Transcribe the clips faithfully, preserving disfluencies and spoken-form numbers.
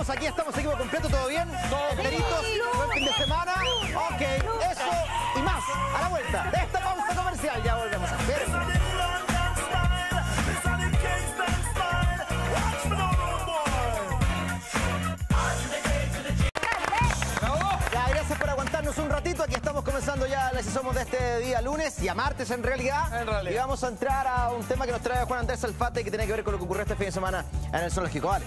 estamos, aquí estamos, equipo completo, ¿todo bien? ¿Enteritos? ¿Buen fin de semana? Ok, eso y más, a la vuelta de esta pausa comercial, ya volvemos a ver. Ya, gracias por aguantarnos un ratito, aquí estamos comenzando ya la somos de este día lunes, y a martes en realidad. En realidad. Y vamos a entrar a un tema que nos trae Juan Andrés Alfate, que tiene que ver con lo que ocurrió este fin de semana en el zoológico. Vale.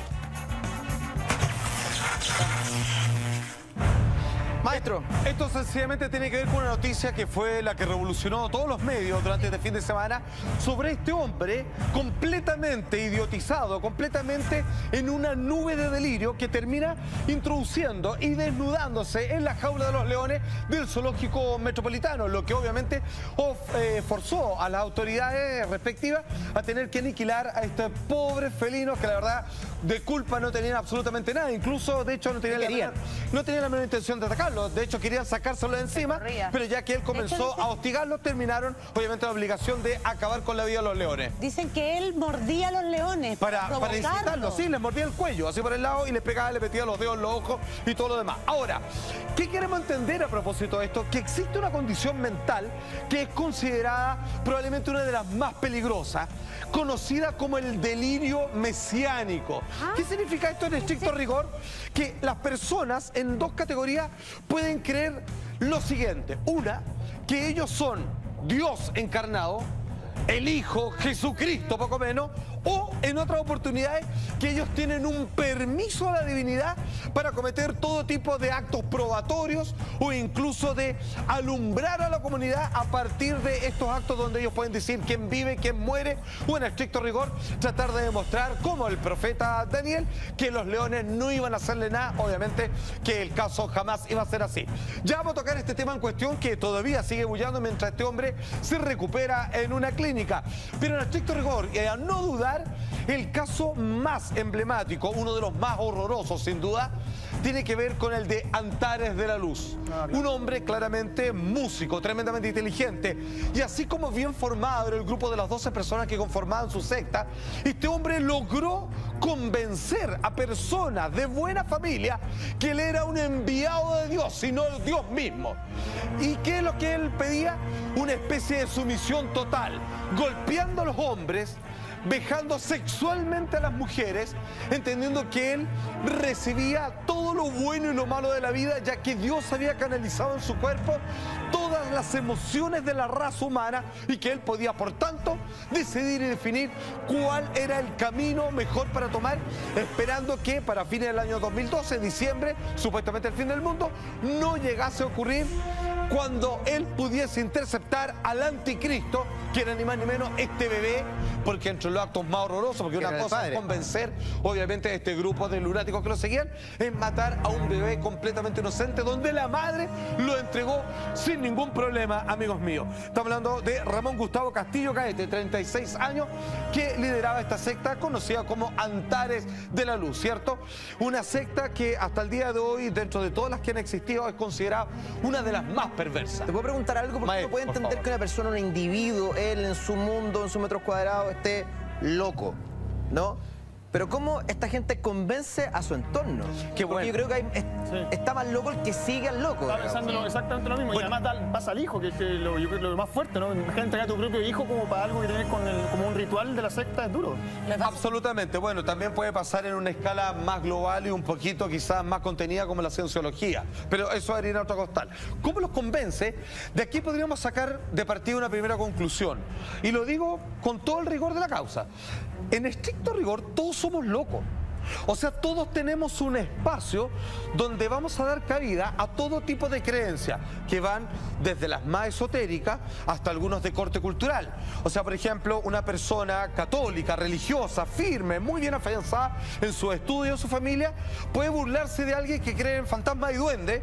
Maestro. Esto sencillamente tiene que ver con una noticia que fue la que revolucionó todos los medios durante este fin de semana sobre este hombre completamente idiotizado, completamente en una nube de delirio que termina introduciendo y desnudándose en la jaula de los leones del zoológico metropolitano, lo que obviamente of, eh, forzó a las autoridades respectivas a tener que aniquilar a este pobre felino que la verdad de culpa no tenían absolutamente nada, incluso de hecho no tenían, la menor, no tenían la menor intención de atacarlo. De hecho, querían sacárselo de encima, pero ya que él comenzó a hostigarlo, terminaron, obviamente, la obligación de acabar con la vida de los leones. Dicen que él mordía a los leones para, para, para incitarlos, sí, les mordía el cuello, así por el lado, y les pegaba, les metía los dedos en los ojos y todo lo demás. Ahora, ¿qué queremos entender a propósito de esto? Que existe una condición mental que es considerada probablemente una de las más peligrosas, conocida como el delirio mesiánico. ¿Ah? ¿Qué significa esto en estricto rigor? Que las personas en dos categorías pueden creer lo siguiente. Una, que ellos son Dios encarnado, el Hijo, Jesucristo poco menos, o en otras oportunidades que ellos tienen un permiso a la divinidad para cometer todo tipo de actos probatorios o incluso de alumbrar a la comunidad a partir de estos actos donde ellos pueden decir quién vive, quién muere, o en estricto rigor tratar de demostrar, como el profeta Daniel, que los leones no iban a hacerle nada, obviamente que el caso jamás iba a ser así. Ya vamos a tocar este tema en cuestión que todavía sigue bullando mientras este hombre se recupera en una clínica, pero en estricto rigor, y a no dudar, el caso más emblemático, uno de los más horrorosos sin duda, tiene que ver con el de Antares de la Luz. Ah, claro. Un hombre claramente músico, tremendamente inteligente, y así como bien formado era el grupo de las doce personas que conformaban su secta, este hombre logró convencer a personas de buena familia que él era un enviado de Dios, sino Dios mismo. ¿Y qué es lo que él pedía? Una especie de sumisión total, golpeando a los hombres, vejando sexualmente a las mujeres, entendiendo que él recibía todo lo bueno y lo malo de la vida, ya que Dios había canalizado en su cuerpo todas las emociones de la raza humana y que él podía, por tanto, decidir y definir cuál era el camino mejor para tomar, esperando que para fines del año dos mil doce, diciembre, supuestamente el fin del mundo, no llegase a ocurrir cuando él pudiese interceptar al anticristo, que era ni más ni menos este bebé, porque entre los actos más horrorosos, porque una cosa es convencer, obviamente, a este grupo de lunáticos que lo seguían, es matar a un bebé completamente inocente, donde la madre lo entregó sin ningún problema, amigos míos. Estamos hablando de Ramón Gustavo Castillo Caete, treinta y seis años, que lideraba esta secta conocida como Antares de la Luz, ¿cierto? Una secta que hasta el día de hoy, dentro de todas las que han existido, es considerada una de las más perversas. ¿Te puedo preguntar algo? Porque uno puede entender que una persona, un individuo, él en su mundo, en sus metros cuadrados, esté loco, ¿no? Pero ¿cómo esta gente convence a su entorno? Qué bueno. Porque yo creo que hay, es, sí. está más loco el que sigue al loco. Está pensando lo, exactamente lo mismo. Bueno. Y además da, pasa al hijo, que es que lo, yo creo que lo más fuerte, ¿no? Imagínate a tu propio hijo como para algo que tienes con el, como un ritual de la secta, es duro. Absolutamente. Bueno, también puede pasar en una escala más global y un poquito quizás más contenida como la cienciología. Pero eso es harina otro costal. ¿Cómo los convence? De aquí podríamos sacar de partida una primera conclusión. Y lo digo con todo el rigor de la causa. En estricto rigor, todos somos locos. O sea, todos tenemos un espacio donde vamos a dar cabida a todo tipo de creencias que van desde las más esotéricas hasta algunos de corte cultural. O sea, por ejemplo, una persona católica, religiosa, firme, muy bien afianzada en su estudio, en su familia, puede burlarse de alguien que cree en fantasmas y duendes,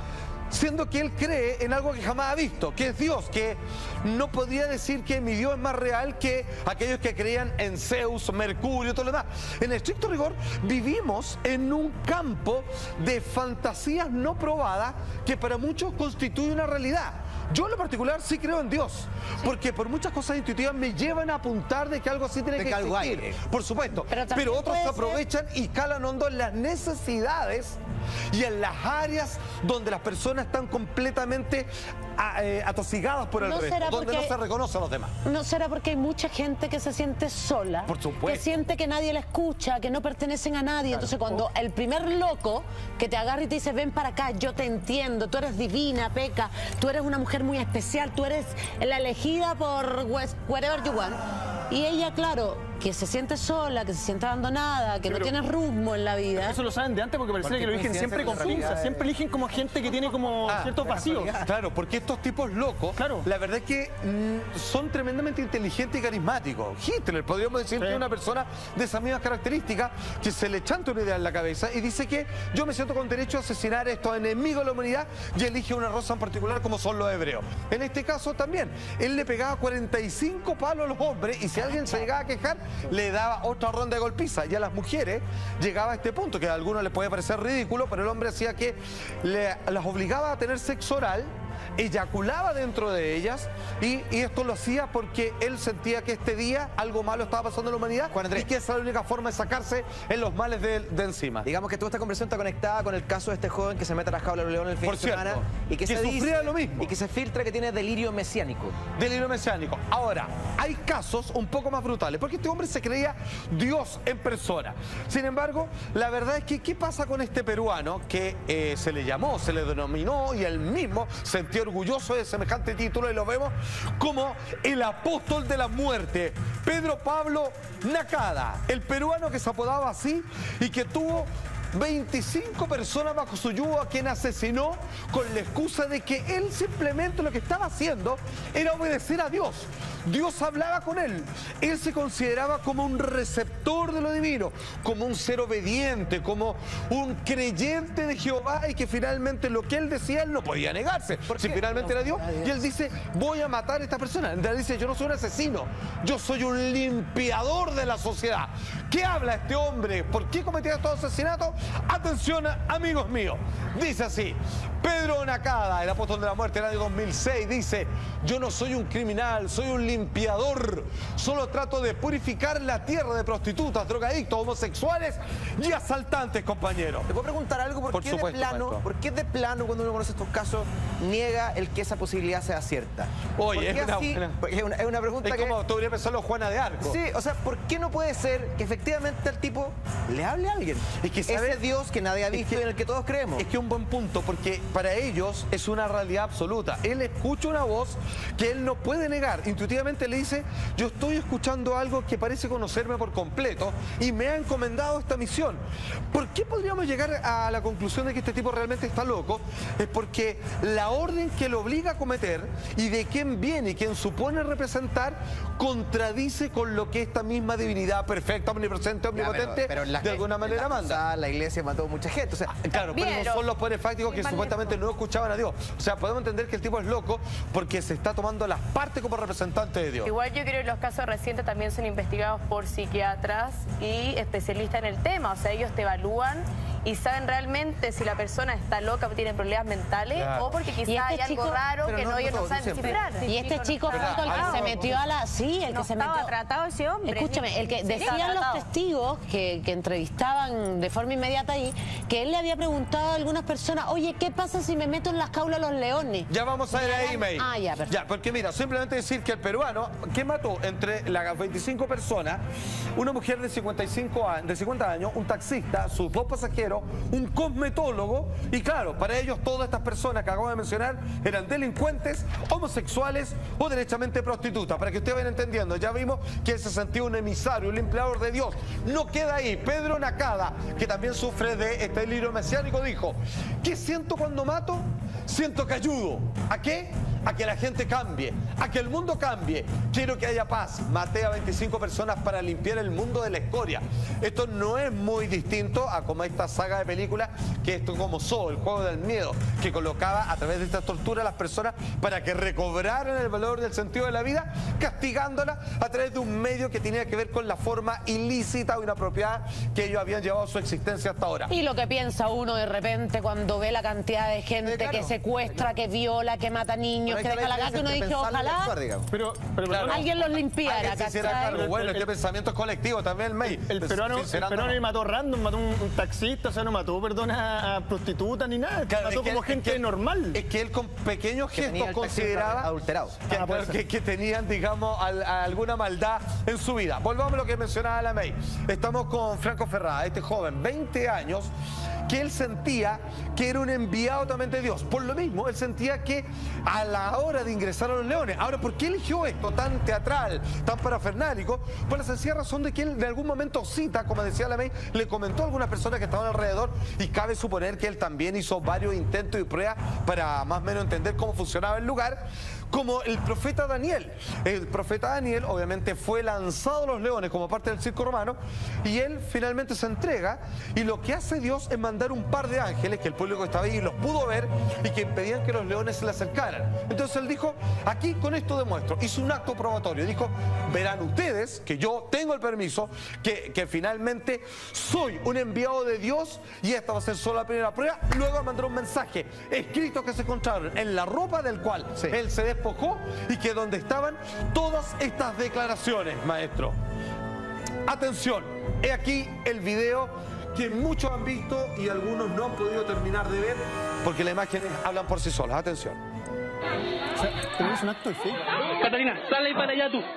siendo que él cree en algo que jamás ha visto, que es Dios, que no podría decir que mi Dios es más real que aquellos que creían en Zeus, Mercurio, todo lo demás. En estricto rigor, vivimos en un campo de fantasías no probadas que para muchos constituye una realidad. Yo en lo particular sí creo en Dios, sí. porque por muchas cosas intuitivas me llevan a apuntar de que algo así tiene de que, que algo existir, hay. Por supuesto. Pero, Pero otros se aprovechan ser... y calan hondo en las necesidades y en las áreas donde las personas están completamente eh, atosigadas por el no resto, donde porque, no se reconoce a los demás. ¿No será porque hay mucha gente que se siente sola? Por supuesto. Que siente que nadie la escucha, que no pertenecen a nadie. Claro. Entonces cuando el primer loco que te agarra y te dice, ven para acá, yo te entiendo, tú eres divina, Peca, tú eres una mujer muy especial, tú eres la elegida por whatever you want. Y ella, claro, que se siente sola, que se siente abandonada, que pero, no tiene rumbo en la vida. Eso lo saben de antes porque parece que lo eligen siempre con pinzas, siempre eligen como gente que tiene como ah, ciertos vacíos. Claro, porque estos tipos locos, claro. la verdad es que mm, son tremendamente inteligentes y carismáticos. Hitler, podríamos decir sí. que es una persona de esas mismas características que se le chanta una idea en la cabeza y dice que yo me siento con derecho a asesinar a estos enemigos de la humanidad y elige una raza en particular como son los hebreos. En este caso también, él le pegaba cuarenta y cinco palos a los hombres y si alguien se llegaba a quejar, le daba otra ronda de golpiza. Y a las mujeres llegaba a este punto, que a algunos les puede parecer ridículo, pero el hombre hacía que le, las obligaba a tener sexo oral, eyaculaba dentro de ellas y, y esto lo hacía porque él sentía que este día algo malo estaba pasando en la humanidad y que esa es la única forma de sacarse en los males de, de encima. Digamos que toda esta conversación está conectada con el caso de este joven que se mete a la jaula de los leones el fin Por de semana cierto, y que, que se sufría dice, lo mismo. Y que se filtra que tiene delirio mesiánico. Delirio mesiánico. Ahora, hay casos un poco más brutales porque este hombre se creía Dios en persona. Sin embargo, la verdad es que ¿qué pasa con este peruano que eh, se le llamó, se le denominó y él mismo sentía orgulloso de semejante título y lo vemos como el apóstol de la muerte, Pedro Pablo Nakada, el peruano que se apodaba así y que tuvo veinticinco personas bajo su yugo a quien asesinó con la excusa de que él simplemente lo que estaba haciendo era obedecer a Dios. Dios hablaba con él. Él se consideraba como un receptor de lo divino, como un ser obediente, como un creyente de Jehová y que finalmente lo que él decía él no podía negarse. Si finalmente era Dios, y él dice, voy a matar a esta persona. En realidad dice, yo no soy un asesino, yo soy un limpiador de la sociedad. ¿Qué habla este hombre? ¿Por qué cometía estos asesinatos? Atención, amigos míos. Dice así, Pedro Nakada, el apóstol de la muerte, en el año dos mil seis, dice, yo no soy un criminal, soy un limpiador. Solo trato de purificar la tierra de prostitutas, drogadictos, homosexuales y asaltantes, compañeros. ¿Te puedo preguntar algo? ¿Por, ¿Por qué supuesto, de plano, ¿por qué de plano cuando uno conoce estos casos niega el que esa posibilidad sea cierta? Oye, es una, así, buena... es, una, es una pregunta es que... como tú deberías pensarlo Juana de Arco. Sí, o sea, ¿por qué no puede ser que efectivamente el tipo le hable a alguien? Es que ¿sabe? Ese Dios que nadie ha visto y en el que todos creemos. Es que un buen punto, porque para ellos es una realidad absoluta. Él escucha una voz que él no puede negar. Intuitivamente le dice, yo estoy escuchando algo que parece conocerme por completo y me ha encomendado esta misión. ¿Por qué podríamos llegar a la conclusión de que este tipo realmente está loco? Es porque la orden que lo obliga a cometer y de quién viene y quién supone representar contradice con lo que esta misma divinidad perfecta, omnipresente, omnipotente, ya, pero, pero de alguna manera la manda. La iglesia mató a mucha gente. O sea, claro, pero no son los poderes fácticos que supuestamente no escuchaban a Dios. O sea, podemos entender que el tipo es loco porque se está tomando las partes como representante de Dios. Igual yo creo que los casos recientes también son investigados por psiquiatras y especialistas en el tema. O sea, ellos te evalúan y saben realmente si la persona está loca o tiene problemas mentales, claro, o porque quizás este hay algo chico, raro que no, no, ellos no, no saben descifrar. Y este chico fue el que se metió a la... Sí, el no que se estaba metió... tratado ese hombre. Escúchame, el que decían los testigos que, que entrevistaban de forma inmediata ahí, que él le había preguntado a algunas personas, oye, ¿qué pasa si me meto en las jaulas los leones? Ya vamos a ir ahí, May. Ah, ya, perfecto. Ya, porque mira, simplemente decir que el peruano, que mató entre las veinticinco personas, una mujer de cincuenta y cinco años, de cincuenta años, un taxista, sus dos pasajeros, un cosmetólogo, y claro, para ellos todas estas personas que acabo de mencionar eran delincuentes, homosexuales o derechamente prostitutas. Para que ustedes vayan entendiendo, ya vimos que él se sentía un emisario, un empleador de Dios. No queda ahí. Pedro Nakada, que también sufre de este delirio mesiánico, dijo, ¿qué siento cuando mato? Siento que ayudo. ¿A qué? A que la gente cambie, a que el mundo cambie. Quiero que haya paz. Maté a veinticinco personas para limpiar el mundo de la escoria. Esto no es muy distinto a como esta saga de películas, que esto como Saw, el juego del miedo, que colocaba a través de esta tortura a las personas para que recobraran el valor del sentido de la vida, castigándola a través de un medio que tenía que ver con la forma ilícita o inapropiada que ellos habían llevado a su existencia hasta ahora. Y lo que piensa uno de repente cuando ve la cantidad de gente, claro, que secuestra, que viola, que mata niños, niños que deja la casa, uno dice ojalá pero, pero claro, alguien los limpiara. Alguien se hiciera cargo. Bueno, este pensamiento es colectivo también, May. El, el peruano, el peruano mató random, mató un, un taxista, o sea, no mató, perdona, a prostitutas ni nada. Claro, mató como que, gente es que, normal. Es que él con pequeños gestos consideraba adulterado. Que, ah, claro, que, que tenían, digamos, al, a alguna maldad en su vida. Volvamos a lo que mencionaba la May. Estamos con Franco Ferrada, este joven, veinte años, que él sentía que era un enviado también de Dios. Por lo mismo, él sentía que a la hora de ingresar a los Leones. Ahora, ¿por qué eligió esto tan teatral, tan parafernálico? Por la sencilla razón de que él de algún momento cita, como decía la May, le comentó a algunas personas que estaban alrededor y cabe suponer que él también hizo varios intentos y pruebas para más o menos entender cómo funcionaba el lugar, como el profeta Daniel. El profeta Daniel obviamente fue lanzado a los leones como parte del circo romano y él finalmente se entrega y lo que hace Dios es mandar un par de ángeles que el público estaba ahí y los pudo ver y que impedían que los leones se le acercaran. Entonces él dijo, aquí con esto demuestro, hizo un acto probatorio, dijo, verán ustedes que yo tengo el permiso, que, que finalmente soy un enviado de Dios y esta va a ser solo la primera prueba. Luego mandar un mensaje escrito que se encontraron en la ropa del cual sí. él se despojó y que donde estaban todas estas declaraciones, maestro. Atención, he aquí el video que muchos han visto y algunos no han podido terminar de ver porque las imágenes hablan por sí solas. Atención. O sea, pero es un acto de fe. Catalina, sale para allá tú.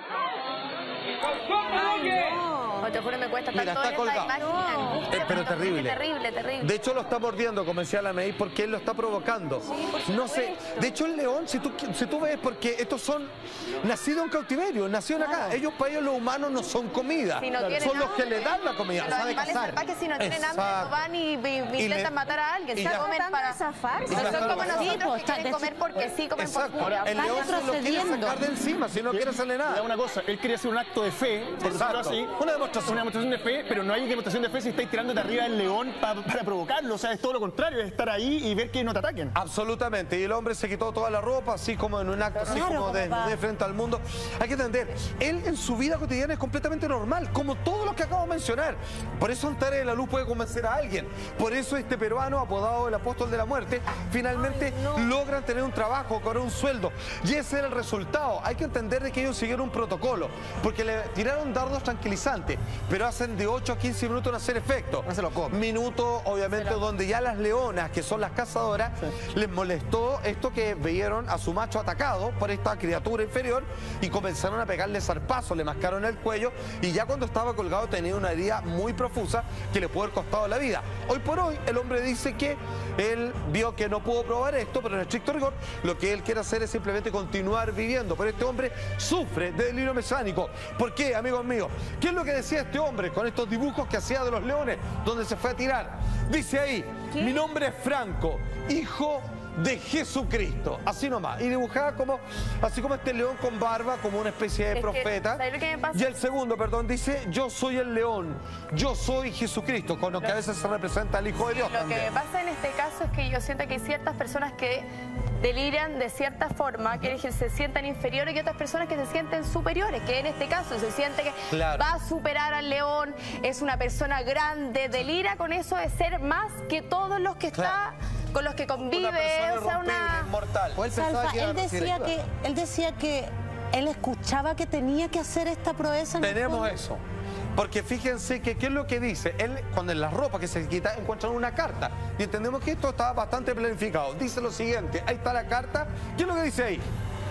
Ay, no. Te juro, me cuesta Mira, tanto está colgado. No. Eh, pero terrible. Terrible, terrible. De hecho, lo está mordiendo, como decía la May, porque él lo está provocando. Sí, no sé. De hecho, el león, si tú, si tú ves, porque estos son nacidos en cautiverio, nacieron acá. Claro. Ellos, para ellos, los humanos no son comida. Si no son los hambre, que le dan la comida. Los animales salvajes, si no tienen hambre, no van y, y, y intentan le, matar a alguien. Se comen para zafar. No son como nosotros que quieren comer porque sí, comen por pura. El león se lo quiere sacar de encima, si no quiere hacerle nada. Una cosa, él quería hacer un acto de fe, por decirlo así. Una demostración, una demostración de fe, pero no hay demostración de fe si estáis tirándote arriba del león pa, para provocarlo. O sea, es todo lo contrario, es estar ahí y ver que no te ataquen. Absolutamente. Y el hombre se quitó toda la ropa, así como en un acto, así claro, como de, de frente al mundo. Hay que entender, él en su vida cotidiana es completamente normal, como todos los que acabo de mencionar. Por eso Antares de la Luz puede convencer a alguien. Por eso este peruano, apodado el apóstol de la muerte, finalmente Ay, no. logran tener un trabajo, cobrar un sueldo. Y ese era el resultado. Hay que entender de que ellos siguieron un protocolo, porque le tiraron dardos tranquilizantes, pero hacen de ocho a quince minutos en hacer efecto. No se lo comen. Minutos, obviamente, donde ya las leonas, que son las cazadoras, sí. les molestó esto que vieron a su macho atacado por esta criatura inferior y comenzaron a pegarle zarpazos, le mascaron el cuello y ya cuando estaba colgado tenía una herida muy profusa que le pudo haber costado la vida. Hoy por hoy el hombre dice que él vio que no pudo probar esto, pero en estricto rigor lo que él quiere hacer es simplemente continuar viviendo. Pero este hombre sufre de delirio mesánico. ¿Por qué, amigos míos? ¿Qué es lo que decía este hombre con estos dibujos que hacía de los leones donde se fue a tirar? Dice ahí, ¿qué? Mi nombre es Franco, hijo de Jesucristo, así nomás, y dibujaba como así como este león con barba, como una especie de es profeta. Que, ¿sabes lo que me pasa? Y el segundo, perdón, dice, yo soy el león, yo soy Jesucristo, con lo, lo que a veces se representa al Hijo de Dios. Lo también. que me pasa en este caso es que yo siento que hay ciertas personas que deliran de cierta forma, que se sientan inferiores, y otras personas que se sienten superiores, que en este caso se siente que claro. va a superar al león, es una persona grande, delira con eso de ser más que todos los que claro. está con los que convive, o sea, una... Inmortal. Él, Salva, él, decía que, él decía que él escuchaba que tenía que hacer esta proeza. En Tenemos eso. Porque fíjense que, ¿qué es lo que dice? Él, cuando en la ropa que se quita, encuentran una carta. Y entendemos que esto está bastante planificado. Dice lo siguiente, ahí está la carta. ¿Qué es lo que dice ahí?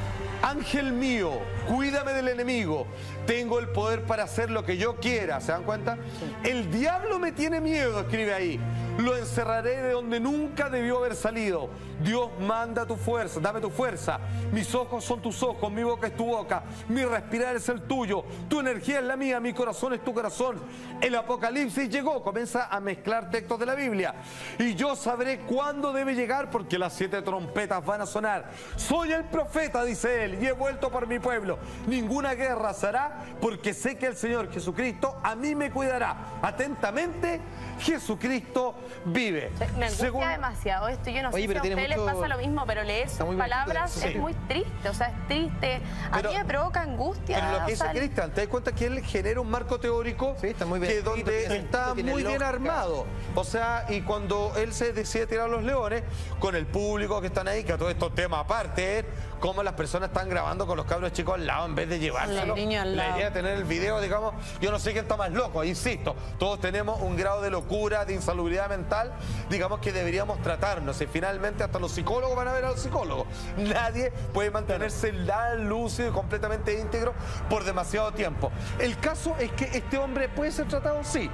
Ángel mío, cuídame del enemigo. Tengo el poder para hacer lo que yo quiera. ¿Se dan cuenta? El diablo me tiene miedo, escribe ahí. Lo encerraré de donde nunca debió haber salido. Dios manda tu fuerza, dame tu fuerza. Mis ojos son tus ojos, mi boca es tu boca, mi respirar es el tuyo, tu energía es la mía, mi corazón es tu corazón. El Apocalipsis llegó, comienza a mezclar textos de la Biblia. Y yo sabré cuándo debe llegar porque las siete trompetas van a sonar. Soy el profeta, dice él, y he vuelto por mi pueblo. Ninguna guerra se hará porque sé que el Señor Jesucristo a mí me cuidará. Atentamente, Jesucristo vive. Me angustia Según... demasiado esto. Yo no Oye, sé pero si a tiene usted mucho... le pasa lo mismo, pero leer sus palabras sí. es muy triste. O sea, es triste. A Pero- mí me provoca angustia. Pero lo que o dice sea, Cristian, te das cuenta que él genera un marco teórico Sí, está muy bien que escrito, donde tiene está sentido, tiene muy bien lógica. armado. O sea, y cuando él se decide tirar los leones, con el público que están ahí, que a todos estos temas aparte, es cómo las personas están grabando con los cabros chicos al lado en vez de llevárselo. Los niños al La lado. idea de tener el video, digamos, yo no sé quién está más loco, insisto, todos tenemos un grado de locura, de insalubridad mental, digamos que deberíamos tratarnos y finalmente hasta los psicólogos van a ver a los psicólogos. Nadie puede mantenerse tan lúcido y completamente íntegro por demasiado tiempo. El caso es que este hombre puede ser tratado, sí,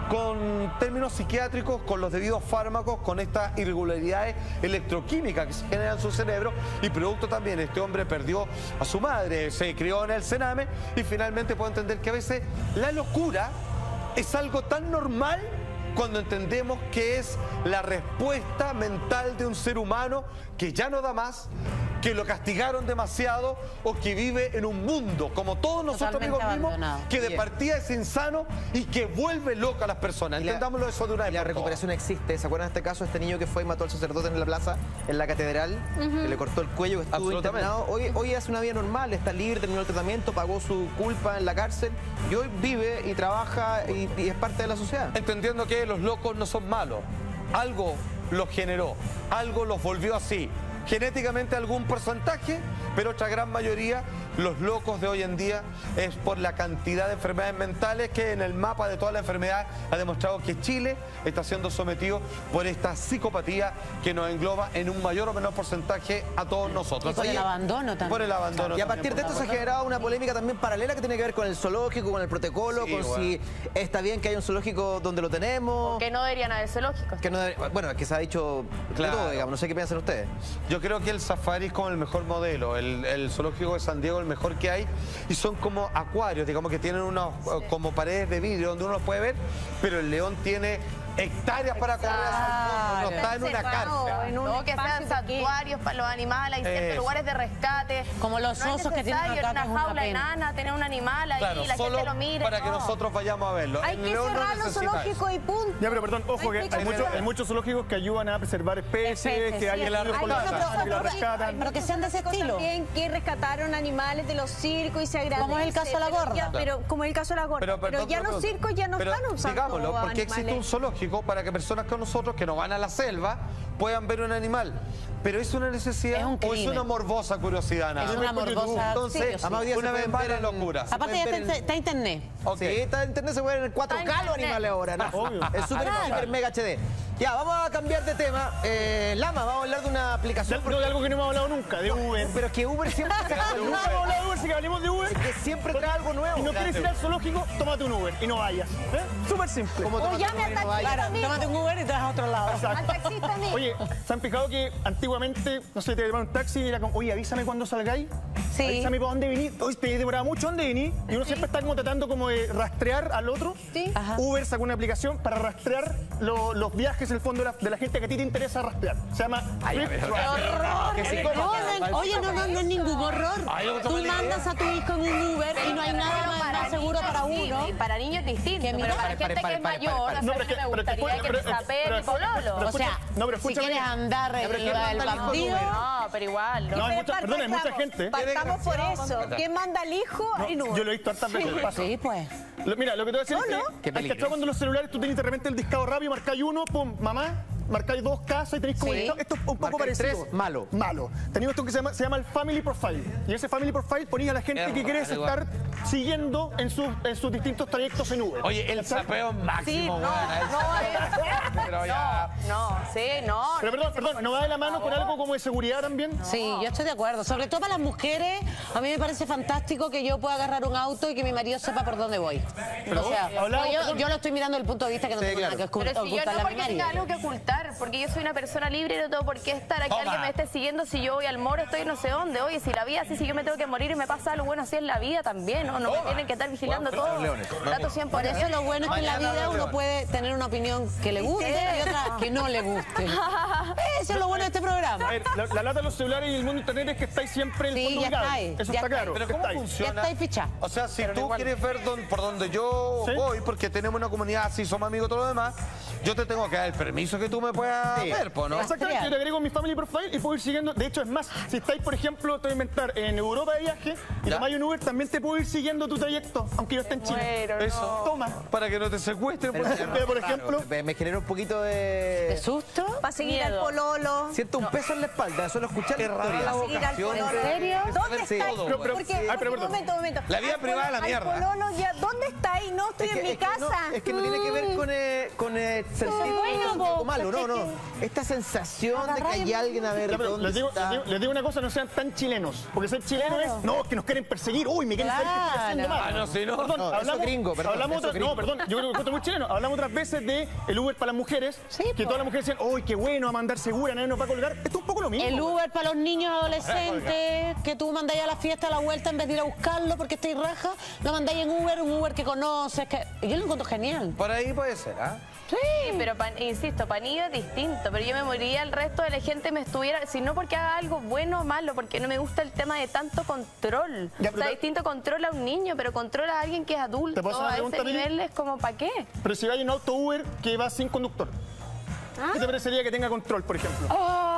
con términos psiquiátricos, con los debidos fármacos, con estas irregularidades electroquímicas que se generan en su cerebro y producto también, este hombre perdió a su madre, se crió en el Sename y finalmente puedo entender que a veces la locura es algo tan normal cuando entendemos que es la respuesta mental de un ser humano que ya no da más, que lo castigaron demasiado o que vive en un mundo, como todos nosotros Totalmente amigos mismos, abandonado. que de Bien. partida es insano y que vuelve loca a las personas. Y la- Entendámoslo eso de una vez Y la por todas. recuperación existe. ¿Se acuerdan de este caso? Este niño que fue y mató al sacerdote en la plaza, en la catedral, que le cortó el cuello, que estuvo Absolutamente. internado. Hoy, hoy hace una vida normal, está libre, terminó el tratamiento, pagó su culpa en la cárcel y hoy vive y trabaja y, y es parte de la sociedad. Entendiendo que los locos no son malos. Algo los generó, algo los volvió así. Genéticamente algún porcentaje, pero otra gran mayoría, los locos de hoy en día, es por la cantidad de enfermedades mentales que en el mapa de todas las enfermedades ha demostrado que Chile está siendo sometido por esta psicopatía que nos engloba en un mayor o menor porcentaje a todos nosotros. Y por el Oye, abandono también. Por el abandono. Y a también, partir de por esto se ha supuesto. generado una polémica también paralela que tiene que ver con el zoológico, con el protocolo, Sí, con bueno. si está bien que haya un zoológico donde lo tenemos. que no deberían haber zoológicos. Que no debe- bueno, es que se ha dicho de Claro. todo, digamos. No sé qué piensan ustedes. Yo creo que el safari es como el mejor modelo, el, el zoológico de San Diego el mejor que hay y son como acuarios, digamos que tienen unos eh, como paredes de vidrio donde uno los puede ver, pero el león tiene hectáreas para correr hacia el fondo, no está en una cárcel. en un No, que sean espacio santuarios para los animales, hay ciertos Eso. lugares de rescate. Como los No es osos que tienen necesario acá, en que es una una jaula pena. enana tener un animal ahí, Claro, la solo gente lo mire. para que no. nosotros vayamos a verlo. Hay El que león no cerrar los necesita zoológicos y punto. Ya, pero perdón, ojo, que Hay hay, muchos, hay que- muchos zoológicos que ayudan a preservar especies, Especies, que hay sí. estudios Hay con la otros que la zoológicos, rescatan. Pero que sean de ese estilo. También que rescataron animales de los circos y se agradece. Como es el caso de la pero gorda. ya- Pero como es el caso de la gorda. Pero, perdón, ya perdón, los circos ya no pero están usando digámoslo, porque animales. existe un zoológico para que personas como nosotros que no van a la selva puedan ver un animal. Pero es una necesidad Es un o es crimen. una morbosa curiosidad nada. Es una Por YouTube. morbosa- Entonces, sí, sí. Además, hoy día una se vez pueden más ver la en- locura. Aparte ya pueden ver está, en- está internet. Ok. Sí, está en internet, se puede ver en cuatro K los internet. animales ahora, ¿no? Obvio. Es súper Claro. súper mega H D. Ya, vamos a cambiar de tema. Eh, Lama, vamos a hablar de una aplicación. No, de algo que no hemos hablado nunca, de Uber. Pero es que Uber siempre trae algo Nunca hemos nuevo. hablado de Uber, si que hablemos de Uber. Que siempre trae algo nuevo. Y no quieres ir al zoológico, tómate un Uber y no vayas. ¿Eh? Súper simple. Como O tomate llame un al Uber, taxista vaya. Claro, amigo. tómate un Uber y te vas a otro lado. Exacto. Al taxista amigo. Oye, ¿se han fijado que antiguamente, no sé, te llamaban un taxi y era como, oye, avísame cuando salgáis? Sí. Avísame para dónde venís. Hoy te demoraba mucho dónde venís. Y uno siempre está como tratando como de rastrear al otro. Sí. Ajá. Uber sacó una aplicación para rastrear lo- los viajes en el fondo de la, de la gente que a ti te interesa rastrear. Se llama Flip Drive. Que sí, No, como- no, oye, no, no, no es ningún horror. Tú mandas a tu hijo en un Uber y no hay nada Pero más, para más seguro niños para sí, uno. y para niños es distinto, Que pero mira, para pare, gente pare, que es pare, mayor, pare, o sea, No, a pero mí es que- me pero te gustaría que pero- me pero- sapee pero- mi pololo. O sea, No, pero si escúchame. quieres andar pero arriba ¿quién del manda al hijo bandido, No, pero igual, ¿no? No, hay Ustedes mucha, perdón, hay mucha partamos- gente. Partamos por eso. ¿Quién manda al hijo en Uber? Yo lo he visto hartas veces. pasa. sí, pues. Lo- mira, lo que te voy a decir No, es no. que Qué hay peligro. cachado cuando los celulares tú tienes de repente el discado rápido, marcáis uno, pum, mamá, marcáis dos casas y tenéis como... Sí. Esto es un poco Marcáis parecido. tres, malo. Malo. Tenéis esto que se llama, se llama el Family Profile. Y ese Family Profile ponía a la gente Es que quieres raro, estar siguiendo en sus, en sus distintos trayectos en Uber. Oye, el ¿Cachai? sapeo Sí, máximo, no, weón. no, es- Pero ya... no, sí, no. Pero perdón, perdón, ¿no va de la mano con algo como de seguridad también? Sí, yo estoy de acuerdo. Sobre todo para las mujeres, a mí me parece fantástico que yo pueda agarrar un auto y que mi marido sepa por dónde voy. O sea, hablamos- yo, yo lo estoy mirando desde el punto de vista que no Sí, tengo claro. nada que Pero ocultar si yo no, a mi porque tenga marido. algo que ocultar, porque yo soy una persona libre y no tengo por qué estar aquí, Toma. alguien me esté siguiendo si yo voy al moro, estoy no sé dónde. Oye, si la vida así, si yo me tengo que morir y me pasa algo bueno, así es la vida también, ¿no? No me tienen que estar vigilando todo. Dato cien por Por eso lo bueno es que en la Mañana vida los uno leones. puede tener una opinión que le guste y otra que no le guste. Eso es lo bueno de este programa. A ver, la, la lata de los celulares y el mundo internet es que estáis siempre en el Sí, fondo ya ubicados. está ahí, Eso ya está está claro. Pero que ¿cómo está ahí. funciona? Ya estáis fichados. O sea, si Pero tú igual. quieres ver don- por donde yo ¿Sí? voy, porque tenemos una comunidad así, somos amigos todo lo demás, yo te tengo que dar el permiso que tú me puedas Sí. ver, po, ¿no? Exactamente, yo te agrego mi family profile y puedo ir siguiendo. De hecho, es más, si estáis, por ejemplo, te voy a inventar en Europa de viaje y Ya. tomáis un Uber, también te puedo ir siguiendo tu trayecto, aunque yo esté en Chile. Muero, Eso. no. Toma. Para que no te secuestren. Pero, porque- Pero, por claro, ejemplo, me, me genera un poquito de... ¿De susto? Para seguir al Miedo. pololo. Siento un peso en la espalda, solo escuchar la rara historia. la Seguir al vocación. pololo. ¿En serio? ¿Dónde Sí. estáis? Todo, Pero- pero- Porque, Ay, pero porque, perdón. momento, momento. La vida Al privada polo- es la mierda. Al pololo ya, ¿dónde estáis? No, estoy Es en que- mi es que no- casa. es que no tiene que ver con, eh, con eh, sentir bueno, algo po, malo, no, no. Esta sensación de que hay alguien a ver Ya, pero dónde les, digo, está. les, digo, les digo una cosa, no sean tan chilenos. Porque ser chileno Claro. es, no, que nos quieren perseguir. Uy, me quieren saber qué estoy haciendo Claro. mal. Ah, no, sí, no. Perdón, No, eso hablamos, gringo, perdón, hablamos eso otras- gringo. No, perdón, yo creo que esto es muy chileno. Hablamos otras veces de el Uber para las mujeres. Sí, que po. todas las mujeres decían, uy, qué bueno, a mandar segura, nadie nos va a colgar. Esto es un poco lo mismo. El güey. Uber para los niños adolescentes, que tú mandáis a la fiesta a la vuelta en vez de ir a buscarlo porque estáis raja, lo mandáis en Uber, un Uber que conoces, que yo lo encuentro genial. Por ahí puede ser, ¿ah? Sí. Sí, pero pan- insisto, Panillo es distinto, pero yo me moriría el resto de la gente me estuviera, si no porque haga algo bueno o malo, porque no me gusta el tema de tanto control. Ya, O pero sea, te- distinto controla a un niño, pero controla a alguien que es adulto. ¿Te puedo hacer una A ese pregunta, Pili? nivel es como, ¿para qué? Pero si hay un auto Uber que va sin conductor, ¿qué te parecería que tenga control, por ejemplo?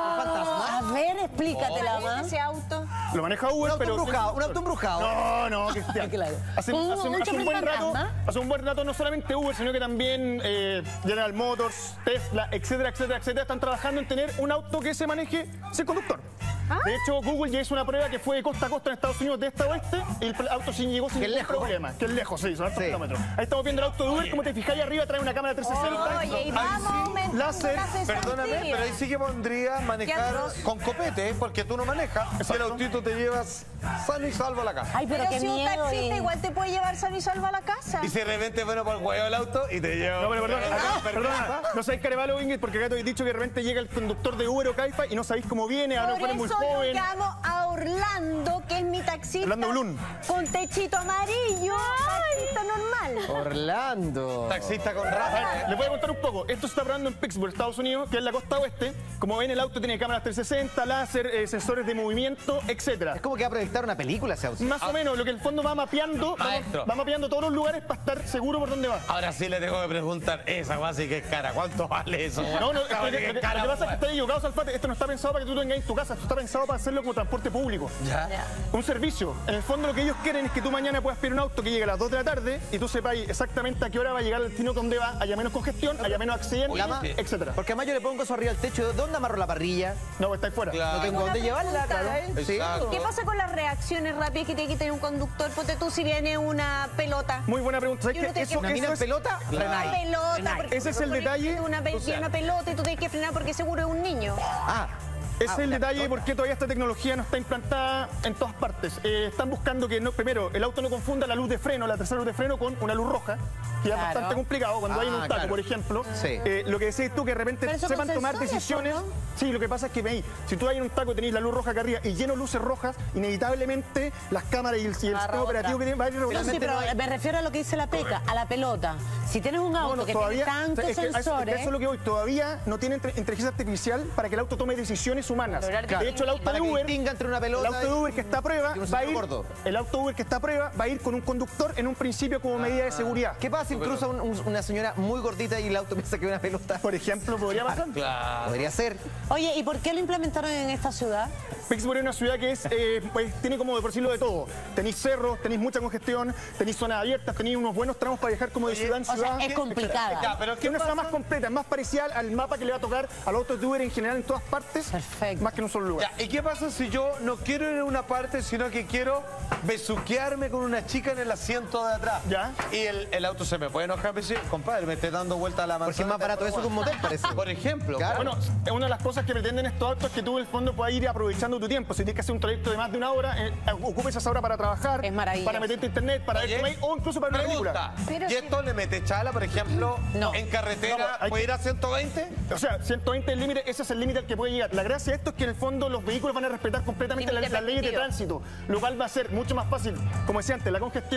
Oh, a ver, explícatela más. Ese auto. Lo maneja Un Uber, auto pero... sin embrujado, un conductor. auto embrujado. No, no, Cristian. Claro. Hace, ¿Un- hace- un hace un buen chofer rato, fantasma? hace un buen rato no solamente Uber, sino que también eh, General Motors, Tesla, etcétera, etcétera, etcétera, están trabajando en tener un auto que se maneje sin conductor. De hecho, Google ya hizo una prueba que fue de costa a costa en Estados Unidos, de este a oeste, y el auto sí llegó sin Que es ningún lejos. problema. Que es lejos, sí, son hartos Sí. kilómetros. Ahí estamos viendo el auto de Uber, como te fijáis arriba, trae una cámara trescientos sesenta. Oye, y Ahí vamos sí, aumentando láser, la cesárea. Perdóname, pero ahí sí que pondría manejar atroz. con copete, ¿eh? Porque tú no manejas, y el autito te llevas sano y salvo a la casa. Ay, pero, Pero qué si un miedo. taxista y- igual te puede llevar sano y salvo a la casa. Y si de repente bueno por el huevo el auto y te lleva. No, pero perdón, acá, perdona, no sabéis carevalo, Ingrid, porque acá te he dicho que de repente llega el conductor de Uber o Cabify y no sabéis cómo viene, a lo Por mejor es muy eso yo joven. llamo a Orlando, que es mi taxista. Orlando Bloom. Con techito amarillo. Taxista normal. Orlando. Taxista con A raza. ver, les voy a contar un poco. Esto se está probando en Pittsburgh, Estados Unidos, que es la costa oeste. Como ven, el auto tiene cámaras trescientos sesenta, láser, eh, sensores de movimiento, etcétera. Es como que va a proyectar una película ese auto. Más o menos, lo que el fondo va mapeando, va, Maestro. va mapeando todos los lugares para estar seguro por dónde va. Ahora sí le tengo que preguntar, esa guay sí que es cara, ¿cuánto vale eso? No, no, Esa lo guay que, sí que lo que- es cara, lo que pasa es que guay. está equivocado, Salfate. Esto no está pensado para que tú lo tengas en tu casa, esto está pensado para hacerlo como transporte público. Ya. Un servicio. En el fondo lo que ellos quieren es que tú mañana puedas pedir un auto que llegue a las dos de la tarde y tú sepas exactamente a qué hora va a llegar al destino donde va, haya menos congestión, haya menos accidentes, Llama- etcétera. Porque además yo le pongo eso arriba al techo. ¿Dónde amarro la parrilla? No, pues estáis fuera. Claro. No tengo Una dónde llevarla, pregunta, claro. ¿eh? Sí. Exacto. ¿Qué pasa con las reacciones rápidas que tiene que tener un conductor? Ponte tú si viene una pelota. Muy buena pregunta. ¿Sabes Y uno qué? tiene Eso, que- Una mina eso en es- pelota, Una Renai. pelota. Renai. porque Ese es el por ejemplo, detalle. Una, pe- viene una pelota y tú tienes que frenar porque seguro es un niño. Ah. Ese Ah, es el una detalle de pelota. por qué todavía esta tecnología no está implantada en todas partes. Eh, están buscando que, no, primero, el auto no confunda la luz de freno, la tercera luz de freno, con una luz roja, que Claro. es bastante complicado cuando Ah, hay en un taco, claro. por ejemplo. Sí. Eh, lo que decís tú, que de repente Pero eso sepan con tomar sensores, decisiones. ¿no? Sí, lo que pasa es que veis, si tú hay en un taco y tenéis la luz roja acá arriba y lleno de luces rojas, inevitablemente las cámaras y el, y el sistema Agarra operativo otra. que tiene va a ir No, sí, regularmente. pero me refiero a lo que dice la Peca, a la pelota. Si tienes un auto No, no, que todavía, tiene tantos es que a eso- sensores... Eso es lo que hoy todavía no tiene entre- inteligencia artificial para que el auto tome decisiones humanas. Lograr De hecho, el auto Para de que Uber, distinga entre una el pelota auto de Uber que está a prueba y un va a sensor ir, gordo. el auto Uber que está a prueba va a ir con un conductor en un principio como medida de seguridad. ¿Qué pasa si cruza un- un- una señora muy gordita y el auto piensa que es una pelota? Por ejemplo, podría pasar. Claro. Podría ser. Oye, ¿y por qué lo implementaron en esta ciudad? Pittsburgh es una ciudad que es, eh, pues, tiene como, por decirlo de todo. Tenéis cerros, tenéis mucha congestión, tenéis zonas abiertas, tenéis unos buenos tramos para viajar como de ciudad en O sea, ciudad. es complicada. Ya, pero Es ¿qué una ciudad pasa? más completa, es más parecida al mapa que le va a tocar al auto de Uber en general en todas partes, Perfecto. más que en un solo lugar. Ya, ¿y qué pasa si yo no quiero ir a una parte, sino que quiero besuquearme con una chica en el asiento de atrás? Ya. Y el, el auto se me puede enojar y decir, compadre, me esté dando vuelta a la manzana. Porque es más barato eso que un motel, parece. Por ejemplo. Claro. Bueno, una de las cosas que pretenden estos autos es que tú en el fondo puedas ir aprovechando tu tiempo. Si tienes que hacer un trayecto de más de una hora, eh, ocupes esa hora para trabajar, Es maravilloso. para meterte a internet, para ver Oye, qué hay, o incluso para ver una Pregunta, película. Pero ¿y si- esto le mete chala, por ejemplo, No. en carretera? No, hay ¿Puede que- ir a ciento veinte? O sea, ciento veinte es el límite, ese es el límite al que puede llegar. La gracia de esto es que en el fondo los vehículos van a respetar completamente las Límite las leyes de permitido. tránsito, lo cual va a ser mucho más fácil, como decía antes, la congestión,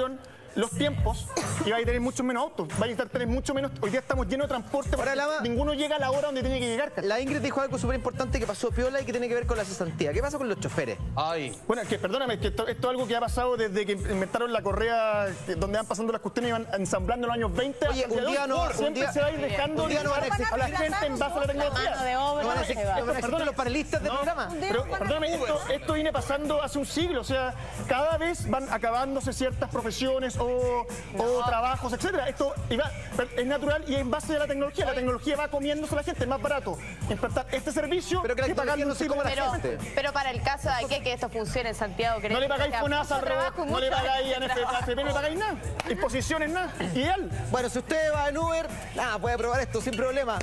los tiempos y vais a tener mucho menos autos. Vais a tener mucho menos... Hoy día estamos llenos de transporte porque Ahora, la- ninguno llega a la hora donde tiene que llegar. ¿cachai? La Ingrid dijo algo súper importante que pasó piola y que tiene que ver con la cesantía. ¿Qué pasa con los choferes? Ay. Bueno, que perdóname, que esto, esto es algo que ha pasado desde que inventaron la correa que- donde van pasando las cuestiones y van ensamblando en los años veinte. Oye, hasta el un día día de hoy. no- un Siempre día- se va a ir dejando un día no van a a la existir- gente en base a la tecnología. Mano de obra No van a se existir, va. no van a existir Perdóname. los panelistas del No, programa. Pero, perdóname, esto, esto viene pasando hace un siglo, o sea, cada vez van acabándose ciertas profesiones o, o trabajos, etcétera. Esto iba- es natural y es en base a la tecnología. La tecnología va comiéndose a la gente, es más barato implantar este servicio Pero que la tecnología pagarle no un se tipo coma de- la Pero, gente. pero para el caso de que, que esto funcione en Santiago, No le pagáis FONASA al robot, no le pagáis a N F P, no le pagáis nada. Imposiciones, nada. Ideal. Bueno, si usted va en Uber, nada, puede probar esto sin problema.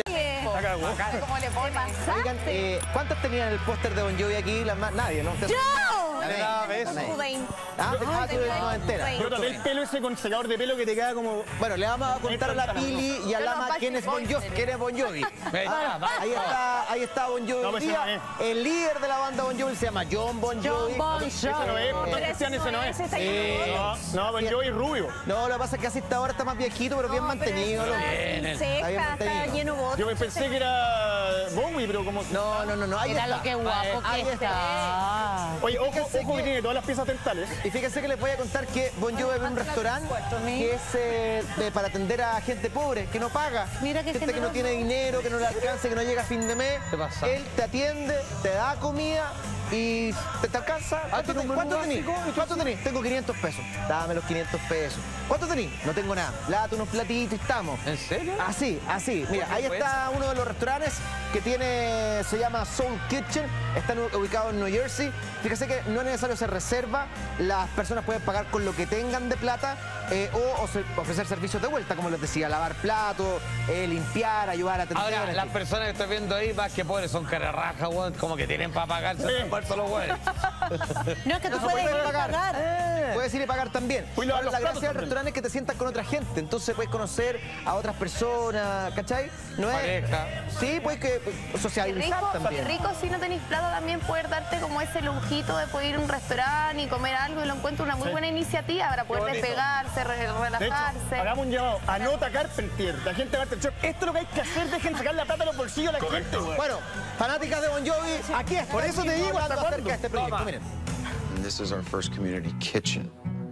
¿Cómo le pones? Oigan, eh, ¿cuántas tenían el póster de Bon Jovi aquí? Las más- nadie, ¿no? Ustedes- ¡Yo! Nadie. Nada, ves. Nadie. Ubain. Ah, ah, tú no entera. Pero el pelo ese con secador de pelo que te queda como... Bueno, le vamos a contar a la Pili y a Yo Lama no, quién es Bon Jovi. Backstreet ¿Quién es Bon Jovi? Ah, ahí está, ahí está Bon Jovi. No, hoy pues día. ese no El líder de la banda Bon Jovi se llama John Bon Jovi. John Bon Ese no es, por Jovi. Cristian, ese no es. Sí. No, no, Bon Jovi rubio. No, lo que pasa es que así está ahora, está más viejito, pero bien mantenido. loco. Ceja, Está bien está mantenido. lleno de botox. Yo pensé que era Bowie, pero como... No, no, no, no. Ahí Mira está. lo que guapo Ahí que está. está. Oye, ojo, Fíjense ojo que que- tiene todas las piezas dentales. Y fíjense que les voy a contar que Bon Jovi abrió un restaurante que es eh, de- para atender a gente pobre, que no paga. Mira qué gente que no generoso. tiene dinero, que no le alcanza, que no llega a fin de mes. ¿Qué pasa? Él te atiende, te da comida y te, te alcanza. ¿Cuánto, ¿tiene un te- menú ¿cuánto tenés? básico? ¿Cuánto tenés? Tengo quinientos pesos. Dame los quinientos pesos. ¿Cuánto tenés? No tengo nada. Lávate unos platitos y estamos. ¿En serio? Así, así. Mira, ahí pues. está uno de los restaurantes que tiene, se llama Soul Kitchen. Están ubicados en New Jersey. Fíjese que no es necesario hacer reserva. Las personas pueden pagar con lo que tengan de plata eh, o, o se- ofrecer servicios de vuelta, como les decía, lavar platos, eh, limpiar, ayudar a atender. Ahora, en las fin. personas que estoy viendo ahí, más que pobres, son cararrajas, weón, como que tienen para pagarse el almuerzo los weones. No, es que tú No puedes puedes ir a pagar. pagar. Puedes ir y pagar también. Fui a lavar Ahora, los la platos gracia del también. restaurante es que te sientas con otra gente, entonces puedes conocer a otras personas, ¿cachai? No es. Pareja. Sí, puedes que Qué socializar rico, también. qué rico si no tenéis plata también poder darte como ese lujito de poder ir a un restaurante y comer algo, y lo encuentro una muy Sí. buena iniciativa para poder bonito. despegarse, re- De hecho, relajarse. hagamos un llamado. Anota Carpentier. La gente va a estar... Esto es lo que hay que hacer. Dejen sacar la plata de los bolsillos a la gente, güey. Bueno, fanáticas de Bon Jovi, aquí es. Por eso te digo, ¿hasta hablando acerca cuándo? de este proyecto. Toma. Miren. And this is our first community kitchen.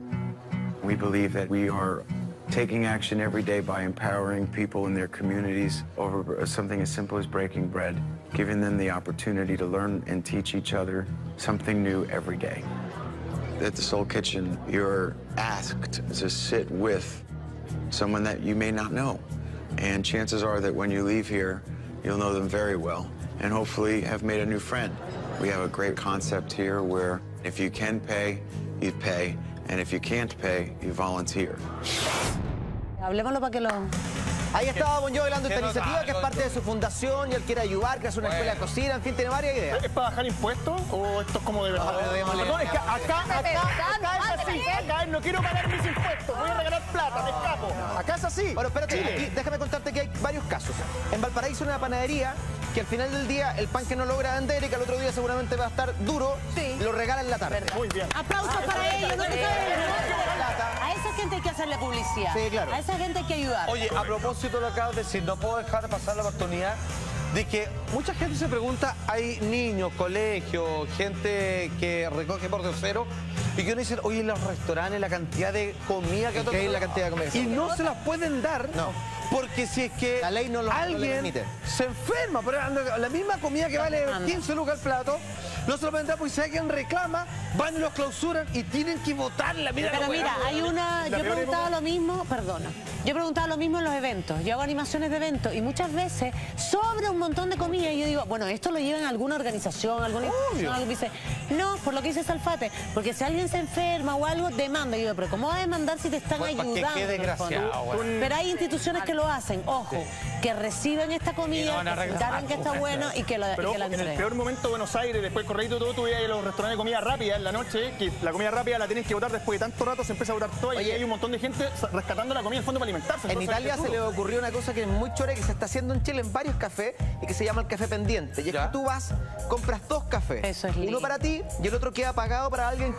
We believe that we are taking action every day by empowering people in their communities over something as simple as breaking bread, giving them the opportunity to learn and teach each other something new every day. At the Soul Kitchen, you're asked to sit with someone that you may not know. And chances are that when you leave here, you'll know them very well and hopefully have made a new friend. We have a great concept here where if you can pay, you pay, and if you can't pay, you volunteer. Hablemoslo para que lo... Ahí estaba Bon Jovi hablando de esta Qué iniciativa, que es notable, parte de su fundación y él quiere ayudar, que hace una escuela de cocina, en fin, tiene varias ideas. ¿Es para bajar impuestos o esto es como de verdad? No, pero démosle. Perdón, es que acá, acá, acá es así. Acá es no quiero pagar mis impuestos, voy a regalar plata, me escapo. Acá es así. Bueno, espérate, Chile. aquí, déjame contarte que hay varios casos. En Valparaíso hay una panadería que al final del día el pan que no logra vender y que al otro día seguramente va a estar duro, Sí. lo regala en la tarde. Muy bien. Aplausos para ellos, no te sabes. A esa gente hay que hacerle publicidad. Sí, claro. A esa gente hay que ayudar. Oye, a propósito de lo que acabas de decir, no puedo dejar de pasar la oportunidad de que mucha gente se pregunta, hay niños, colegios, gente que recoge por tercero y que uno dice, oye, en los restaurantes, la cantidad de comida que Increíble la cantidad de comida. y no se las pueden dar. No. Porque si es que La ley no lo- no le alguien permite. se enferma, por ejemplo, la misma comida que vale quince lucas el plato, no se lo pueden dar porque si alguien reclama, van y los clausuran y tienen que votarla. Mira, Pero la mira, weá. hay una... Yo he preguntado lo mismo, perdona. Yo he preguntado lo mismo en los eventos. Yo hago animaciones de eventos y muchas veces sobra un montón de comida y yo digo, bueno, esto lo llevan a alguna organización, alguna institución, algo. Y dice, no, por lo que dice Salfate, porque si alguien se enferma o algo, demanda. Y yo, pero ¿cómo va a demandar si te están Pues, ¿para qué? ayudando? Qué en el desgraciado, fondo? güey. Pero hay instituciones que lo hacen, ojo, que reciben esta Y no comida, van a que se reclamar, encargan que está pues. bueno y que, lo, y Pero que la ojo, en el entreguen. peor momento de Buenos Aires, después corredito todo, tú veías los restaurantes de comida rápida en la noche, que la comida rápida la tienes que botar después de tanto rato, se empieza a botar toda y Oye. hay un montón de gente rescatando la comida en el fondo para alimentarse. En Entonces, Italia es se le duro. ocurrió una cosa que es muy chora y que se está haciendo en Chile en varios cafés y que se llama el café pendiente. Y es ¿Ya? que tú vas, compras dos cafés. Eso es Uno lindo. para ti y el otro queda pagado para alguien que,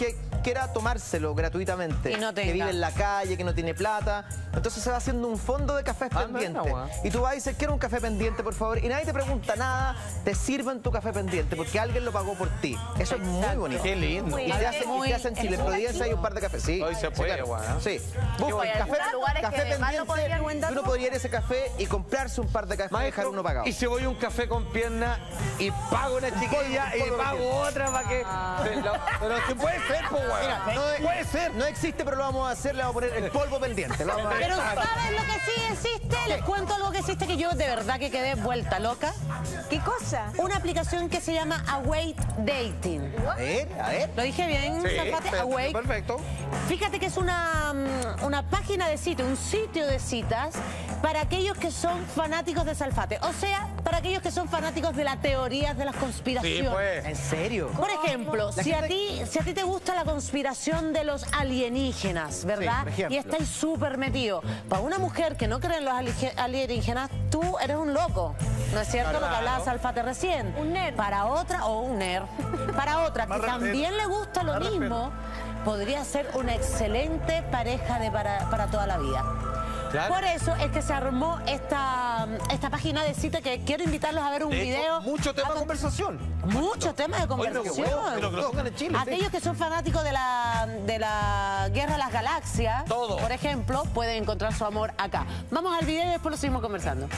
quiera tomárselo gratuitamente. Y no que tenga. vive en la calle, que no tiene plata. Entonces se va haciendo un fondo de cafés Ah, pendientes. no, no, Y tú vas y dices, quiero un café pendiente, por favor. Y nadie te pregunta nada, te sirven tu café pendiente porque alguien lo pagó por ti. Eso es muy bonito. Qué lindo. Y se hace, y se hace en Chile. En Providencia hay un par de cafés. Sí, Hoy se sí, puede, claro. bueno. Sí. Busca bueno. café, Hay lugares café que de más pendiente. no podrían Y uno podría ir a ese café y comprarse un par de cafés y dejar uno pagado. y si voy a un café con pierna y pago una chiquilla y polvo pago pendiente. otra para que... Pero, pero que puede ser, pues, weón. Mira, no, puede ser. No existe, pero lo vamos a hacer. Le vamos a poner el polvo pendiente. Lo vamos a Pero ¿sabes lo que sí existe? Les cuento algo que existe que yo de verdad que quedé vuelta loca. ¿Qué cosa? Una aplicación que se llama Awake Dating. A ver, a ver. ¿Lo dije bien, Sí, Zafate? perfecto, Awake. perfecto. Fíjate que es una, mm, una página de sitio, un sitio de citas para aquellos que son fanáticos de Zafate. O sea, para aquellos que son fanáticos de las teorías de las conspiraciones. Sí, pues. ¿En serio? Por ejemplo, La si a, gente- ti, si a ti te gusta la conspiración de los alienígenas, ¿verdad? por ejemplo. Y estáis súper metido. Para una mujer que no cree en los alige- alienígenas, tú eres un loco. ¿No es cierto lo que hablaba Zafate recién? Un nerd. Para otra, o un nerd. Para otra que Más respeto. también le gusta lo Más respeto. mismo, podría ser una excelente pareja de para, para toda la vida. Claro. Por eso es que se armó esta, esta página de cita que quiero invitarlos a ver un De hecho, video. mucho tema A de con- conversación. Muchos temas de Oye, pero qué conversación. bueno, pero que lo pongan en Chile, sí. Aquellos que son fanáticos de la, de la Guerra de las Galaxias, Todo. por ejemplo, pueden encontrar su amor acá. Vamos al video y después lo seguimos conversando.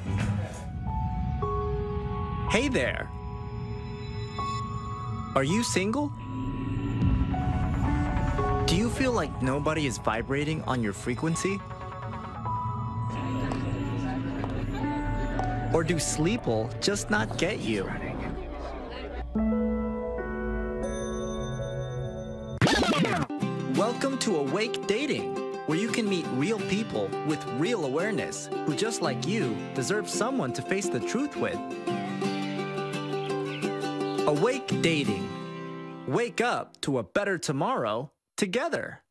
Hey there. Are you single? Do you feel like nobody is vibrating on your frequency? Or do Sleeple just not get you? Welcome to Awake Dating, where you can meet real people with real awareness who, just like you, deserve someone to face the truth with. Awake Dating. Wake up to a better tomorrow together.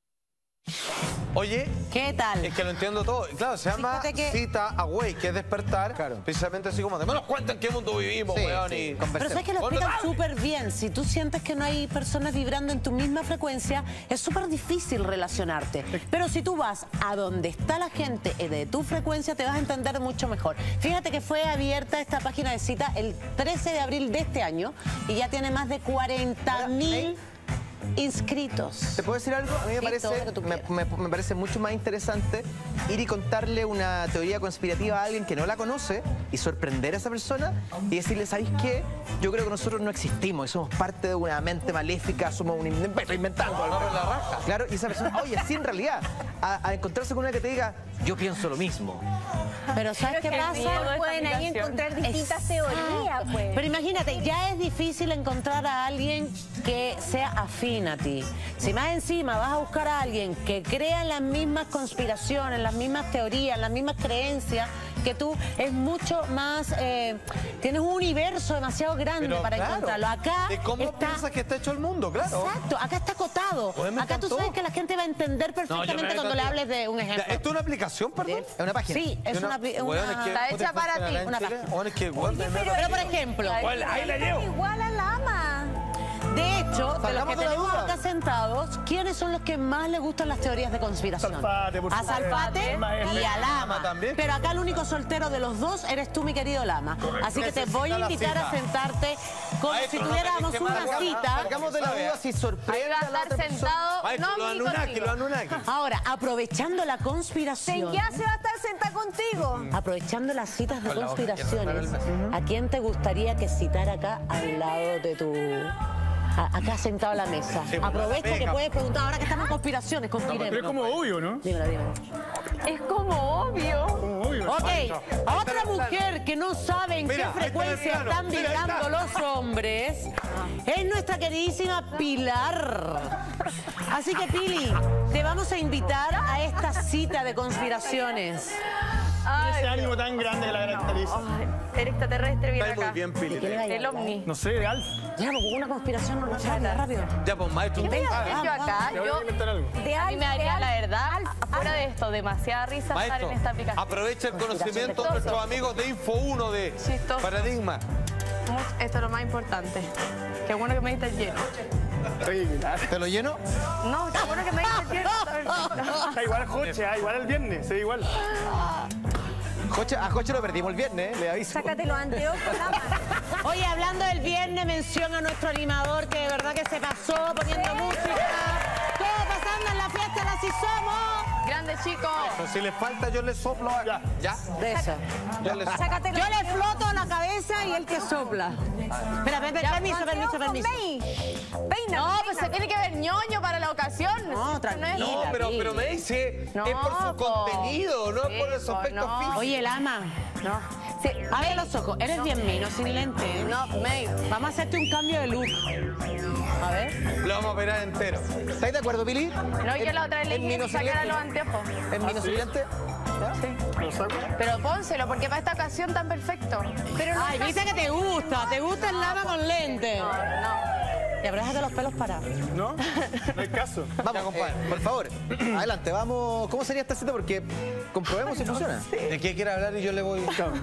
Oye, ¿Qué tal? es que lo entiendo todo. Claro, se llama Fíjate que- cita awake, que es despertar. Claro. Precisamente así como de, me nos cuentan en qué mundo vivimos, Sí, weón. sí, y... Pero sabes que lo Bueno, explican dale. súper bien. Si tú sientes que no hay personas vibrando en tu misma frecuencia, es súper difícil relacionarte. Pero si tú vas a donde está la gente de tu frecuencia, te vas a entender mucho mejor. Fíjate que fue abierta esta página de cita el trece de abril de este año y ya tiene más de cuarenta mil inscritos. ¿Te puedo decir algo? A mí me Sí, parece, todo lo que tú me, quieras. me- me parece mucho más interesante ir y contarle una teoría conspirativa a alguien que no la conoce y sorprender a esa persona y decirle, ¿sabéis qué? Yo creo que nosotros no existimos y somos parte de una mente maléfica, somos un invento inventando algo. Vamos en la raja. Claro, y esa persona, oye, sí, en realidad, a, a encontrarse con una que te diga, yo pienso lo mismo. Pero ¿sabes qué que el pasa? miedo de esta Pueden ahí aplicación. encontrar distintas teorías, pues. Pero imagínate, ya es difícil encontrar a alguien que sea afín a ti. Si más encima vas a buscar a alguien que crea en las mismas conspiraciones, las mismas teorías, las mismas creencias que tú, es mucho más... eh, tienes un universo demasiado grande Pero, para claro, encontrarlo. Acá ¿de cómo está... piensas que está hecho el mundo? Claro. Exacto, acá está acotado. Oye, me Acá tú encantó. sabes que la gente va a entender No, yo perfectamente me cuando le contigo. hables de un Ya, ejemplo. ¿esto es una aplicación, perdón? Es una página. Sí, es una... una- Weón, es que- Está hecha para ti, Una una página. página. Weón, es que, weón, me- me- Pero por ejemplo... Ahí la llevo. Igual a Lama. De hecho, de los Salgamos que de la tenemos duda. acá sentados, ¿quiénes son los que más les gustan las teorías de conspiración? Zafate, por A supuesto. Zafate Lama es- y a Lama. Lama también. Pero acá el único soltero de los dos eres tú, mi querido Lama. Así que te voy a Necesita la invitar a cita. sentarte como Maestro, si no tuviéramos me dejes una mal. cita. Salgamos de la duda si Ahí sorprende va a a la estar otra persona. sentado. Maestro, no, los ni Anunnaki, contigo. los Anunnaki. Ahora, aprovechando la conspiración, Ya se va a estar sentada contigo. aprovechando las citas de Con la boca conspiraciones, llena de ¿a quién te gustaría que citara acá al lado de tu... a- acá sentado a la mesa? Sí, pues, Aprovecha la que pega. puedes preguntar, ahora que estamos en conspiraciones, Pero es conspiremos. como obvio, ¿no? Dímelo, dímelo. Es como obvio. Como obvio. Ok, otra mujer que no sabe en Mira, qué ahí está frecuencia el plano. están Mira, ahí está. vibrando los hombres es nuestra queridísima Pilar. Así que, Pili, te vamos a invitar a esta cita de conspiraciones. Ay, Ese ánimo tan grande que la caracteriza. ay, el extraterrestre viene Está acá. muy bien, Pili. ¿De qué le vaya a El hablar? ovni. No sé, de Alf. Ya, pues, una conspiración, no, no, rápido, rápido. Ya, pues, maestro. ¿Qué voy a Vamos, hacer yo acá? vamos. Te voy a Yo, inventar algo. De a mí Alf, me daría, de la Alf. verdad, Alf, fuera de esto, demasiada risa estar Maestro, en esta aplicación. aprovecha el conocimiento de Chistoso. nuestros amigos de Info uno de Chistoso. Paradigma. Esto es lo más importante. Qué bueno que me diste el lleno. ¿Te lo lleno? No, está bueno que me dices cierto. Está igual Joche, ah, igual el viernes, se ve igual. Joche, a Joche lo perdimos el viernes, ¿eh? Le aviso. Sácate los anteojos, Lama. Oye, hablando del viernes, mención a nuestro animador que de verdad que se pasó poniendo música. Todo pasando en la fiesta de Así Somos. Grande, chicos. Pero si le falta, yo le soplo. Ya. ¿Ya? De eso. Yo le soplo. Sácate los Yo le anteojos. floto la cabeza y él que sopla. Espera, espera, permiso, permiso, permiso. Peina, no, pues se tiene que ver ñoño para la ocasión. No, tranquila. No, pero, pero me dice, No, es por su po. contenido, no Sí, por su po, aspecto no. físico. Oye, Lama. No. Sí, Abre los ojos. Eres bien mino, sin lente. ¿eh? no, May. Vamos a hacerte un cambio de look. A ver. Lo vamos a operar entero. ¿Estáis de acuerdo, Pili? No, yo la otra vez le ¿En dije que Mino sacara Silente? los anteojos. ¿En Mino Silente? ¿Lo saco? Pero pónselo, porque para esta ocasión tan perfecto. Pero no, Ay, viste que te gusta. Te gusta el Lama con lente. no, no. Y ahora déjate los pelos parados. ¿No? No hay caso. Vamos, eh, por favor, adelante, vamos. ¿Cómo sería esta cita? Porque comprobemos si funciona. ¿De qué quiere hablar y yo le voy?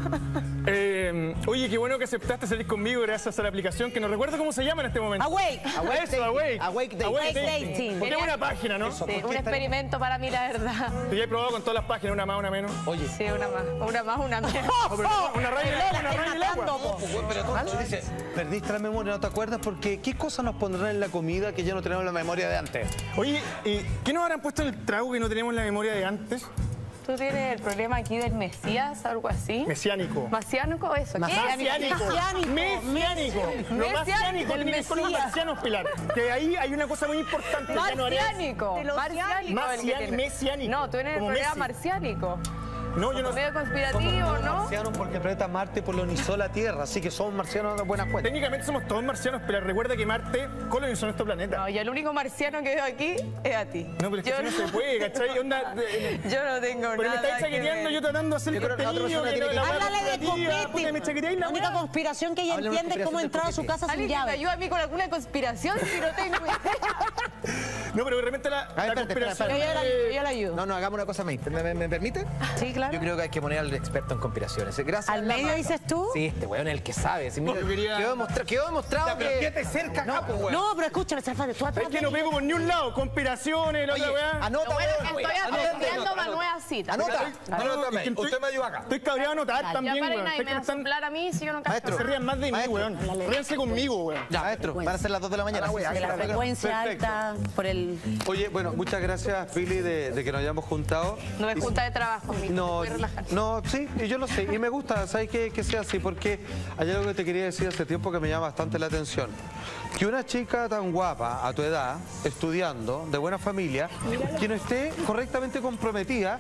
Eh, oye, qué bueno que aceptaste salir conmigo gracias a la aplicación que no recuerdo cómo se llama en este momento. Awake. Awake Eso, Dating. Awake. Awake Dating. Awake Dating. Porque es buena página, ¿no? Sí, un experimento para mí, la verdad. Yo he probado con todas las páginas, una más, una menos. Oye, Sí, una más. Una más, una menos. No, pero una raya, Lela, una estás raya y el matando, agua. po. pero tú dices, perdiste la memoria, ¿no te acuerdas? Porque ¿qué cosas nos pondrán en la comida que ya no tenemos en la memoria de antes? Oye, ¿y qué nos habrán puesto en el trago que no tenemos en la memoria de antes? ¿Tú tienes el problema aquí del Mesías, algo así? Mesiánico. ¿Masiánico o eso? ¿Qué? Mesiánico. Mesiánico. Mesiánico. Lo Mesiánico, mesiánico el tiene que ver con los Mesías. marcianos, Pilar. Que ahí hay una cosa muy importante. que no harías. Marciánico. Marciánico. el que Marcián- tiene. mesiánico, No, tú tienes el como problema Messi. marciánico. No, yo no Medio conspirativo, ¿no? Marcianos porque el planeta Marte colonizó la Tierra, así que somos marcianos de buena cuenta. Técnicamente somos todos marcianos, pero recuerda que Marte colonizó nuestro planeta. No, y el único marciano que veo aquí es a ti. No, pero es que yo, eso no se puede, ¿cachai? Onda, de- yo no tengo pero me nada estáis que chaqueteando ver. yo tratando de hacer Yo creo que la otra contenido, persona que tiene no, que- la Háblale de weá conspirativa, puta, me chaqueteáis la La única weá. conspiración que ella Háblame de entiende es cómo conspiración entrar a de su casa sin ¿Alguien que me llave. ayuda a mí con alguna conspiración si no tengo idea? No, pero de repente la, ver, la espérate, espera, conspiración... Yo la, de- yo la ayudo. No, no, hagamos una cosa, ¿me, me, me permite? Sí, claro. Yo creo que hay que poner al experto en conspiraciones. Gracias. ¿Al medio Lama. dices tú? Sí, este weón es el que sabe. Sí, mira, Yo quería- quedó, demostra- quedó demostrado Ya, pero que... quédate cerca acá, pues, weón. No, pero escúchame, Zafate, tú atrás Es que de no mí. pego por ni un lado. Conspiraciones, la Oye, otra weá. anota, Lo bueno es weón. que estoy Anota, atendiendo anota, una nueva cita. Anota. Anótame, Es que estoy- usted me ayuda acá. Estoy cabreado a anotar Ya también, paren weón. ahí, Es me que me van a están... soplar a mí si yo no cacho. Maestro. Se rían más de mí, Maestro. weón. Ríanse conmigo, weón. Ya, maestro, van a ser las dos de la mañana. Ah, De la frecuencia Perfecto. alta, por el... Oye, bueno, muchas gracias, Pili, de, de que nos hayamos juntado. No me Y- junta de trabajo, mijo. No, Voy a relajar. no, sí, y yo lo sé, y me gusta, ¿sabes qué? Que sea así, porque hay algo que te quería decir hace tiempo que me llama bastante la atención. Que una chica tan guapa, a tu edad, estudiando, de buena familia, que no esté correctamente comprometida,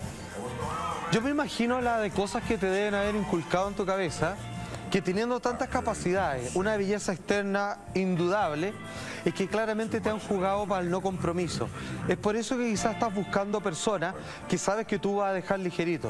yo me imagino la de cosas que te deben haber inculcado en tu cabeza, que teniendo tantas capacidades, una belleza externa indudable, es que claramente te han jugado para el no compromiso. Es por eso que quizás estás buscando personas que sabes que tú vas a dejar ligerito.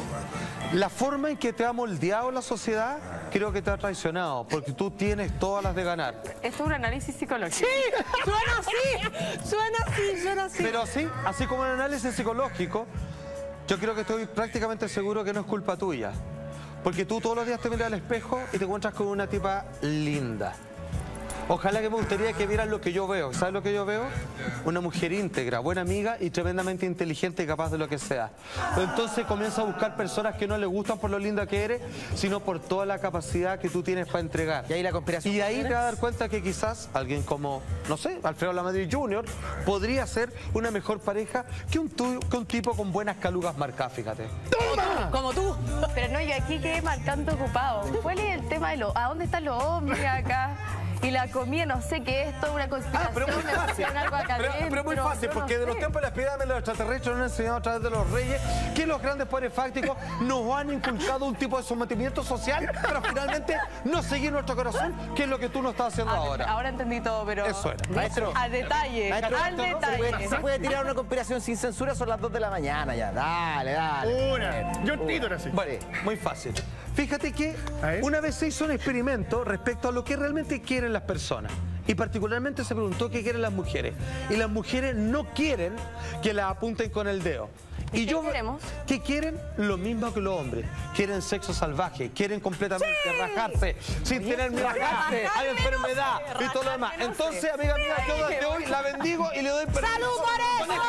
La forma en que te ha moldeado la sociedad creo que te ha traicionado, porque tú tienes todas las de ganar. Esto es un análisis psicológico. Suena así, suena así, suena así. Pero así, así como el análisis psicológico, yo creo que estoy prácticamente seguro que no es culpa tuya. Porque tú todos los días te miras al espejo y te encuentras con una tipa linda. Ojalá que me gustaría que vieran lo que yo veo. ¿Sabes lo que yo veo? Una mujer íntegra, buena amiga y tremendamente inteligente y capaz de lo que sea. Entonces comienza a buscar personas que no le gustan por lo linda que eres, sino por toda la capacidad que tú tienes para entregar. Y ahí la conspiración. Y ahí te vas a dar cuenta que quizás alguien como, no sé, Alfredo Lamadrid junior podría ser una mejor pareja que un, tu- que un tipo con buenas calugas marcadas, fíjate. Como tú. Pero no, yo aquí quedé marcando ocupado. ¿Cuál es el tema de los... ¿A dónde están los hombres acá? Y la comida, no sé qué es, toda una conspiración, Ah, pero muy me fácil. pusieron algo acá Pero, pero muy adentro, fácil, yo no porque de los sé. tiempos de las pirámides los extraterrestres nos han enseñado a través de los reyes que los grandes poderes fácticos nos han inculcado un tipo de sometimiento social para finalmente no seguir nuestro corazón, que es lo que tú no estás haciendo Ah, ahora. Ahora entendí todo, pero... Eso era. Maestro. Al detalle, Maestro, al ¿se detalle. puede, se puede tirar una conspiración sin censura? Son las dos de la mañana ya. Dale, dale. Una. Yo Tito era así. Vale, muy fácil. Fíjate que A ver. una vez se hizo un experimento respecto a lo que realmente quieren las personas. y particularmente se preguntó qué quieren las mujeres. Y las mujeres no quieren que las apunten con el dedo. Y ¿Qué yo, queremos? ¿qué quieren? Lo mismo que los hombres. Quieren sexo salvaje, quieren completamente sí. rajarse, sin tener miedo a rajarse, hay enfermedad y todo lo demás. Entonces, amiga mía, yo desde hoy la bendigo y le doy permiso. ¡Salud por eso!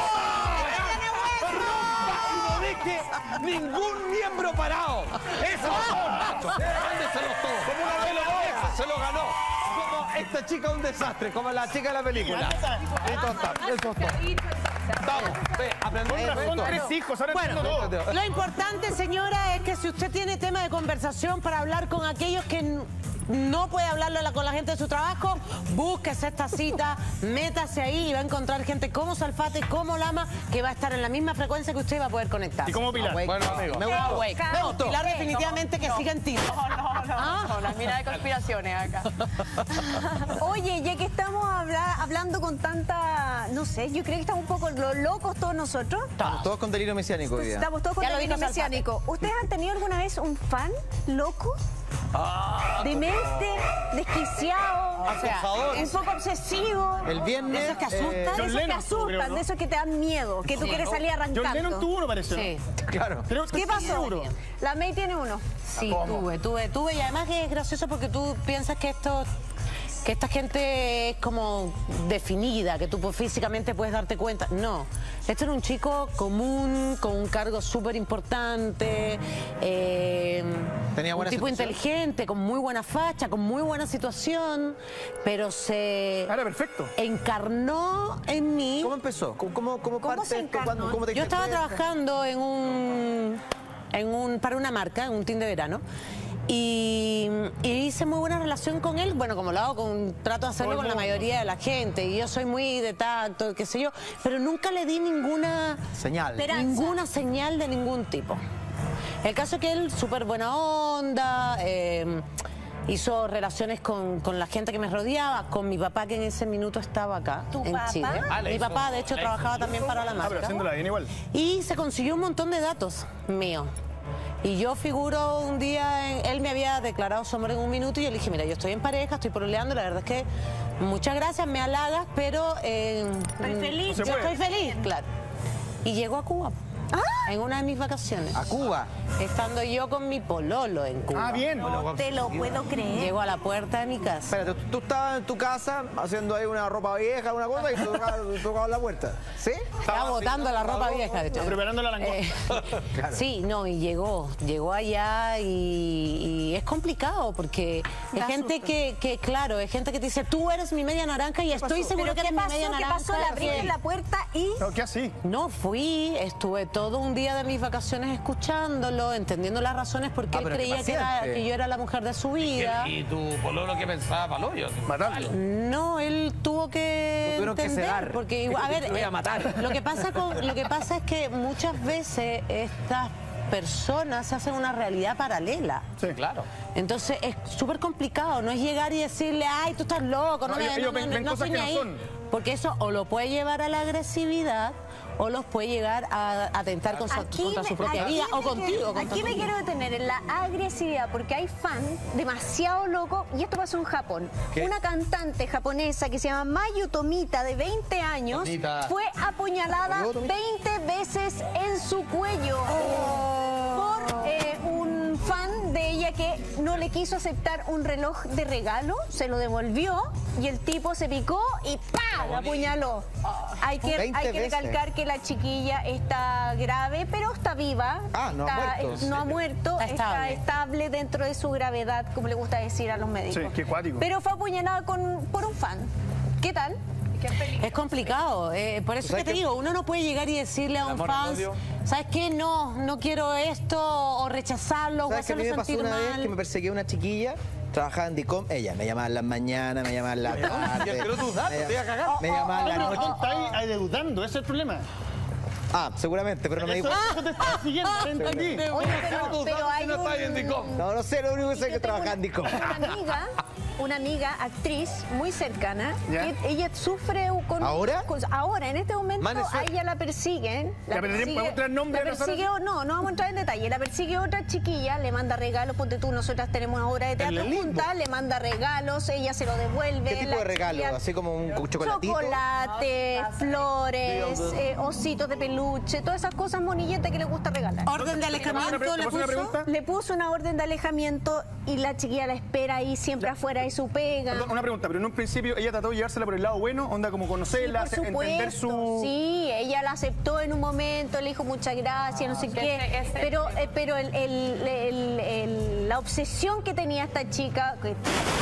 Y no deje ningún miembro parado. Eso es Mándeselos todos. Como una vela, se lo ganó. Como esta chica un desastre, como la chica de la película. Eso está, eso está. Vamos, ve, aprendemos. Son tres hijos, ahora bueno, entiendo todo. Lo importante, señora, es que si usted tiene tema de conversación para hablar con aquellos que no puede hablarlo con la gente de su trabajo, búsquese esta cita, métase ahí y va a encontrar gente como Salfate, como Lama, que va a estar en la misma frecuencia que usted va a poder conectar. ¿Y como Pilar? Bueno, amigo. Me gustó. Me gustó. Pilar definitivamente que siga en ti. No, no, no, ¿Ah? no, la mira de conspiraciones acá. Oye, ya que estamos habla- hablando con tanta, no sé, yo creo que estamos un poco lo- locos todos nosotros. Estamos todos con delirio mesiánico hoy día. Estamos todos con Ya lo delirio dijo Salfate. mesiánico. ¿Ustedes han tenido alguna vez un fan loco? Demente, desquiciado, O sea, Acosador. un poco obsesivo. El viernes... De esos que asustan, eh, de John esos que Lennon, asustan, creo, ¿no? de esos que te dan miedo, que tú quieres salir arrancando. John Lennon tuvo uno, parece, Sí, ¿no? claro. Creo- ¿Qué estoy pasó? seguro. La May tiene uno. sí, tuve, tuve, tuve. Y además que es gracioso porque tú piensas que esto... que esta gente es como definida, que tú pues, físicamente puedes darte cuenta. No, este era un chico común, con un cargo súper importante, eh, Tenía buena un tipo situación. inteligente, con muy buena facha, con muy buena situación, pero se Ah, era perfecto. encarnó en mí. ¿Cómo empezó? ¿Cómo, cómo, cómo ¿Cómo parte se esto? encarnó? ¿Cuándo- cómo te Yo estaba diste cuenta? trabajando en un, en un para una marca, en un team de verano. Y, y hice muy buena relación con él, bueno, como lo hago, con, trato de hacerlo con la mayoría de la gente, y yo soy muy de tacto, qué sé yo, pero nunca le di ninguna Señal. Esperanza. ninguna señal de ningún tipo. El caso es que él, súper buena onda, eh, hizo relaciones con, con la gente que me rodeaba, con mi papá, que en ese minuto estaba acá, ¿Tu en papá? Chile. Ah, le Mi hizo- papá, de hecho, le trabajaba también para la Ah, pero marca. haciéndola bien igual. Y se consiguió un montón de datos míos. Y yo figuro un día, en- él me había declarado su amor en un minuto y yo le dije, mira, yo estoy en pareja, estoy pololeando, la verdad es que muchas gracias, me halagas, pero eh, Estoy feliz. No se yo puede. estoy feliz, claro. Y llegó a Cuba, en una de mis vacaciones, A Cuba. estando yo con mi pololo en Cuba. Ah, bien. No te lo puedo creer. Llegó a la puerta de mi casa. Espérate, tú, tú estabas en tu casa haciendo ahí una ropa vieja, una cosa, y te tocaban tocaban la puerta. ¿Sí? Estaba botando la ropa vieja, de hecho. Preparando la langosta. Eh, Claro. Sí, no, y llegó, llegó allá y, y es complicado porque es Da gente susto. que, que, claro, es gente que te dice, tú eres mi media naranja y estoy seguro ¿Pero que qué eres mi pasó? media ¿Qué naranja. pasó? Le abriste que- la puerta y... No, ¿qué así? No, fui, estuve todo un día de mis vacaciones escuchándolo, entendiendo las razones por qué Ah, él pero qué creía que, era- paciente. que yo era la mujer de su vida. ¿Y tu pololo qué pensaba, Paloyo? Matarlo. No, él tuvo que Lo tuvieron que entender, cegar. porque igual- a ver, Te voy a eh, matar. Lo que pasa con, lo que pasa es que muchas veces estas personas se hacen una realidad paralela. Sí, Claro. Entonces es súper complicado, no es llegar y decirle, ay, tú estás loco, no, No, me ellos- ellos ven- ven cosas soy que ni no ahí. son. Porque eso o lo puede llevar a la agresividad o los puede llegar a atentar con su- contra su propia aquí vida me o quiero- contigo. contra Aquí tu me vida. quiero detener en la agresividad, porque hay fan demasiado loco, y esto pasó en Japón. ¿Qué? Una cantante japonesa que se llama Mayu Tomita, de veinte años, Tomita. fue apuñalada Ayuda, Tomita. veinte veces en su cuello por eh, un fan de ella que no le quiso aceptar un reloj de regalo, se lo devolvió y el tipo se picó y ¡pam! La apuñaló. Hay que, veinte hay que veces. recalcar que la chiquilla está grave, pero está viva. Ah, no ha Está- muerto. eh, no ha muerto, Está está estable. estable dentro de su gravedad, como le gusta decir a los médicos. Sí, qué cuático. Pero fue apuñalada con, por un fan. ¿Qué tal? Es complicado, eh, por eso ¿Sabes que te qué? digo, uno no puede llegar y decirle a un amor y fan, odio. ¿sabes qué? No, no quiero esto, o rechazarlo, o ¿Sabes que a mí hacerlo me pasó sentir una vez que me mal. perseguía una chiquilla? Trabajaba en Dicom, ella me llamaba en las mañanas, me llamaba en la tarde. Pero tus datos, me, te iba a cagar. me llamaba en la No, pero tú noche. estás ahí adeudando, ese es el problema. Ah, seguramente, pero no me Eso, dijo. eso te está siguiendo, ¿me entendí? Oye, pero, tus pero datos hay si no estás ahí en un- Dicom. No, no sé, lo único que sé es que Yo tengo trabajaba en Dicom. una amiga una amiga actriz muy cercana. ¿Ya? Que ella sufre con... ¿Ahora? con- ahora, en este momento, Mane, a ella la persiguen. La ¿Ya, pero persigue- podemos entrar en nombre la de personas? persigue, no, no vamos a entrar en detalle. La persigue otra chiquilla, le manda regalos. Ponte tú, nosotras tenemos una obra de teatro El limbo. juntas, le manda regalos, ella se lo devuelve. ¿Qué tipo la de regalo? chiquilla- ¿Así como un chocolatito? Chocolate, flores, Dios. eh, ositos de peluche, todas esas cosas monilletas que le gusta regalar. Orden de alejamiento ¿Te le puedo hacer una puso. pregunta? Le puso una orden de alejamiento y la chiquilla la espera ahí siempre afuera de su pega. Perdón, una pregunta, pero en un principio ella trató de llevársela por el lado bueno, onda como conocerla, Sí, por entender supuesto. su... Sí, ella la aceptó en un momento, le dijo muchas gracias, no sé qué. ese- ese- Pero, eh, pero el- el- el- el- la obsesión que tenía esta chica que-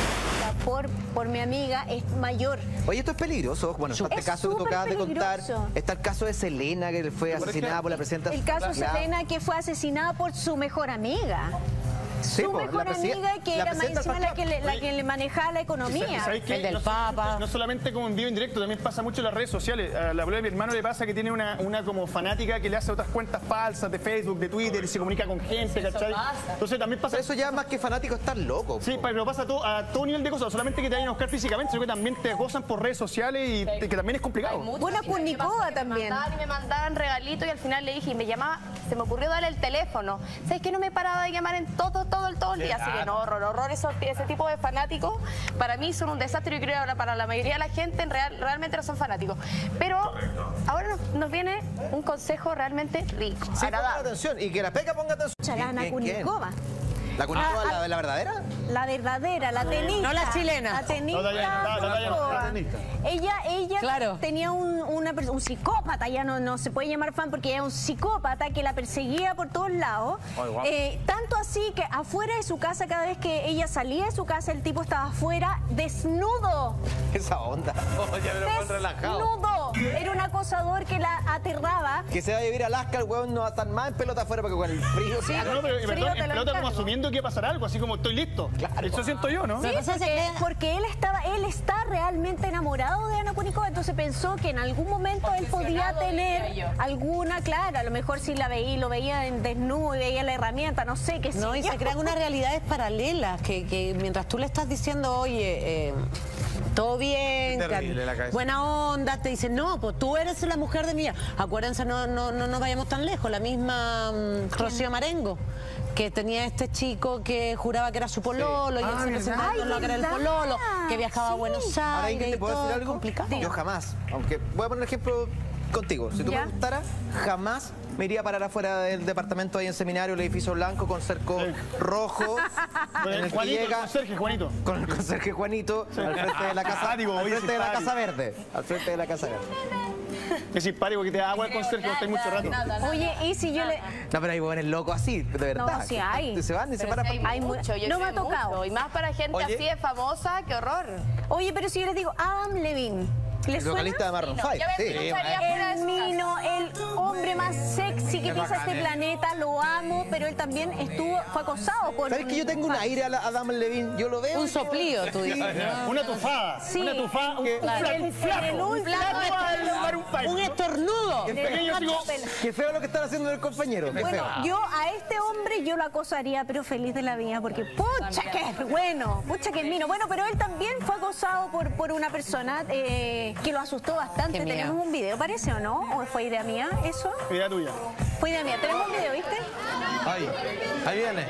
por, por mi amiga es mayor. Oye, esto es peligroso. Bueno, está este Es caso que tú súper acabas de contar. peligroso. Está el caso de Selena, que fue asesinada por la presidenta. El caso de Claro. Selena, que fue asesinada por su mejor amiga. Sí, su po, mejor la presi- amiga que la era más presidenta encima del la que, le, la que le manejaba la economía. ¿Sabéis qué? El del no, Papa. No solamente como en vivo indirecto, también pasa mucho en las redes sociales. A la abuela de mi hermano le pasa que tiene una, una como fanática que le hace otras cuentas falsas de Facebook, de Twitter y se comunica con gente, ¿cachai? Entonces también pasa... Pero eso ya más que fanático estar loco. Sí, pero pasa a todo, a todo nivel de cosas, no solamente que te vayan a buscar físicamente, sino que también te gozan por redes sociales y te- que también es complicado. Buena Sí, Punicoa me también. mandaban y me mandaban regalitos y al final le dije y me llamaba, se me ocurrió darle el teléfono. ¿Sabes que no me paraba de llamar en todo, todo, el todo el día? Así que no, horror, horror, esos- ese tipo de fanáticos para mí son un desastre y creo que para la mayoría de la gente en real, realmente no son fanáticos. Pero ahora nos, nos viene un consejo realmente rico, Sí, ponga agradable. atención. Y que la peca ponga atención. Chalana ¿Quién- quién? Kunikova. ¿La Kunikova, Ah, la, la verdadera? La verdadera, la tenista. No la chilena. La tenista. No, la- la- la- la- la- Kunikova. la tenista. Ella, ella Claro. tenía un, una pers- un psicópata, ya no, no se puede llamar fan porque era un psicópata que la perseguía por todos lados. Eh, tanto así que afuera de su casa, cada vez que ella salía de su casa, el tipo estaba afuera desnudo. Esa onda. Oye, pero más relajado. Desnudo. Era un acosador que la aterraba. Que se va a vivir a Alaska, el huevón no va a estar más en pelota afuera porque con el frío. Sí. Ah, no, pero y Frío, perdón, te en lo pelota como encargo. asumiendo que iba a pasar algo, así como estoy listo. Eso siento yo, ¿no? Sí, Lo que pasa es porque, que- porque él estaba, él está realmente enamorado de Ana Kunikova, entonces pensó que en algún momento él podía Obsesionado, tener diría yo. alguna, claro, a lo mejor si la veía, lo veía en desnudo y veía la herramienta, no sé, qué sé No, y yo. se crean unas realidades paralelas que, que mientras tú le estás diciendo, oye, eh, todo bien, Qué terrible que- la cabeza. buena onda, te dicen, no, pues tú eres la mujer de mi vida. Acuérdense, no, no, no nos vayamos tan lejos, la misma mm, Rocío Marengo, que tenía este chico que juraba que era su pololo y él se presentaba Ay, con lo que era el ¿verdad? pololo, que viajaba a Sí. Buenos Ahora, Aires Ingrid, y ¿te puedo todo, decir algo? complicado. Yo jamás, aunque voy a poner un ejemplo contigo. Si tú Ya. me gustara, jamás me iría a parar afuera del departamento ahí en Seminario, el edificio blanco con cerco rojo. Con en el el que Juanito, llega con Sergio, Juanito. con el conserje Juanito al frente de la casa, Simpático, al oye, frente de la simpático. Casa Verde. Al frente de la Casa Verde. Qué simpático que te da agua con Sergio, no estáis mucho rato. Oye, y si yo le... No, pero hay buenos locos así, de verdad. No, sí hay. Se van y se paran. Hay Hay mu- mucho, yo no me sé ha tocado. mucho, y más para gente Oye. así de famosa, qué horror. Oye, pero si yo les digo Adam Levine, ¿les El suena? vocalista de Maroon No, cinco. yo me Sí. escucharía fuera de El su mino, el hombre más sexy que pisa este planeta, lo amo, pero él también estuvo, fue acosado por... ¿Sabes que yo tengo un aire a la- a Adam Levine? Yo lo veo. Un y digo, soplío, tú dices. Una tufada, Sí. una tufada, un, un Claro. flaco, un flaco, En el un último flaco pelo. va a dar un país, Un ¿no? estornudo. En pequeño digo, Qué feo lo que están haciendo el compañero. Qué Bueno, feo. yo a este hombre yo lo acosaría, pero feliz de la vida, porque pucha que es bueno, pucha que es mino. Bueno, pero él también fue acosado por, por una persona eh, que lo asustó bastante. Qué miedo. Tenemos un video, parece, ¿o no? ¿O fue idea mía eso? idea tuya. Fue idea mía. Tenemos un video, ¿viste? Ahí, ahí viene.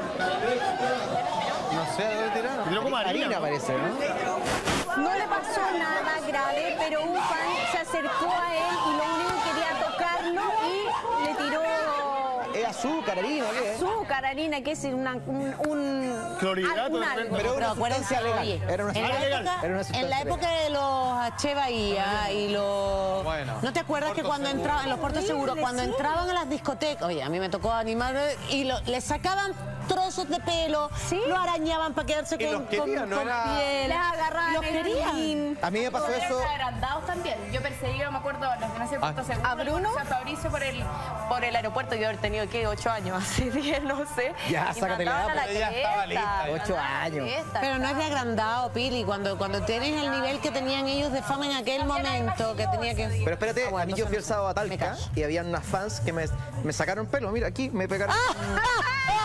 No sé, ¿dónde tiraron? Tiró como harina, Harina ¿no? parece, ¿no? No le pasó nada grave, pero un fan se acercó a él y lo único que quería tocarlo y le tiró Es azúcar, harina, ¿qué es? azúcar, harina, que es una, un... un Clorhidrato, un de algo. repente. Pero Pero una acuérdense, sustancia legal. oye, Era una en la, sustancia legal. época, Era una en la sustancia época de los H. Bahía y los... Bueno, ¿No te acuerdas que Puerto cuando Seguro. entraban en los puertos Horrible, seguros, cuando sí. entraban a las discotecas, oye, a mí me tocó animar, y lo- le sacaban trozos de pelo, Sí. lo arañaban para quedarse Y con, los querían, con- no con era- piel. Les agarraban Los el querían. orín. A mí me pasó Eran eso. agrandados también. Yo perseguí, no me acuerdo, los que no sé Puerto Seguro. ¿A Bruno? A Fabricio por el, por el aeropuerto. Yo haber tenido, ¿qué? Ocho años, así diez, no sé. Ya, Y sácate la mandaban edad, a pero ella estaba cresta, lista, me ocho mandaban a la años. cresta. Pero no es de agrandado, Pili, cuando, cuando tienes el nivel que tenían ellos de fama en aquel momento, que tenía que... Pero espérate, Ah, bueno, a mí yo fui el entonces sábado a me Talca callo. y había unas fans que me, me sacaron pelo. Mira, aquí me pegaron. Eh,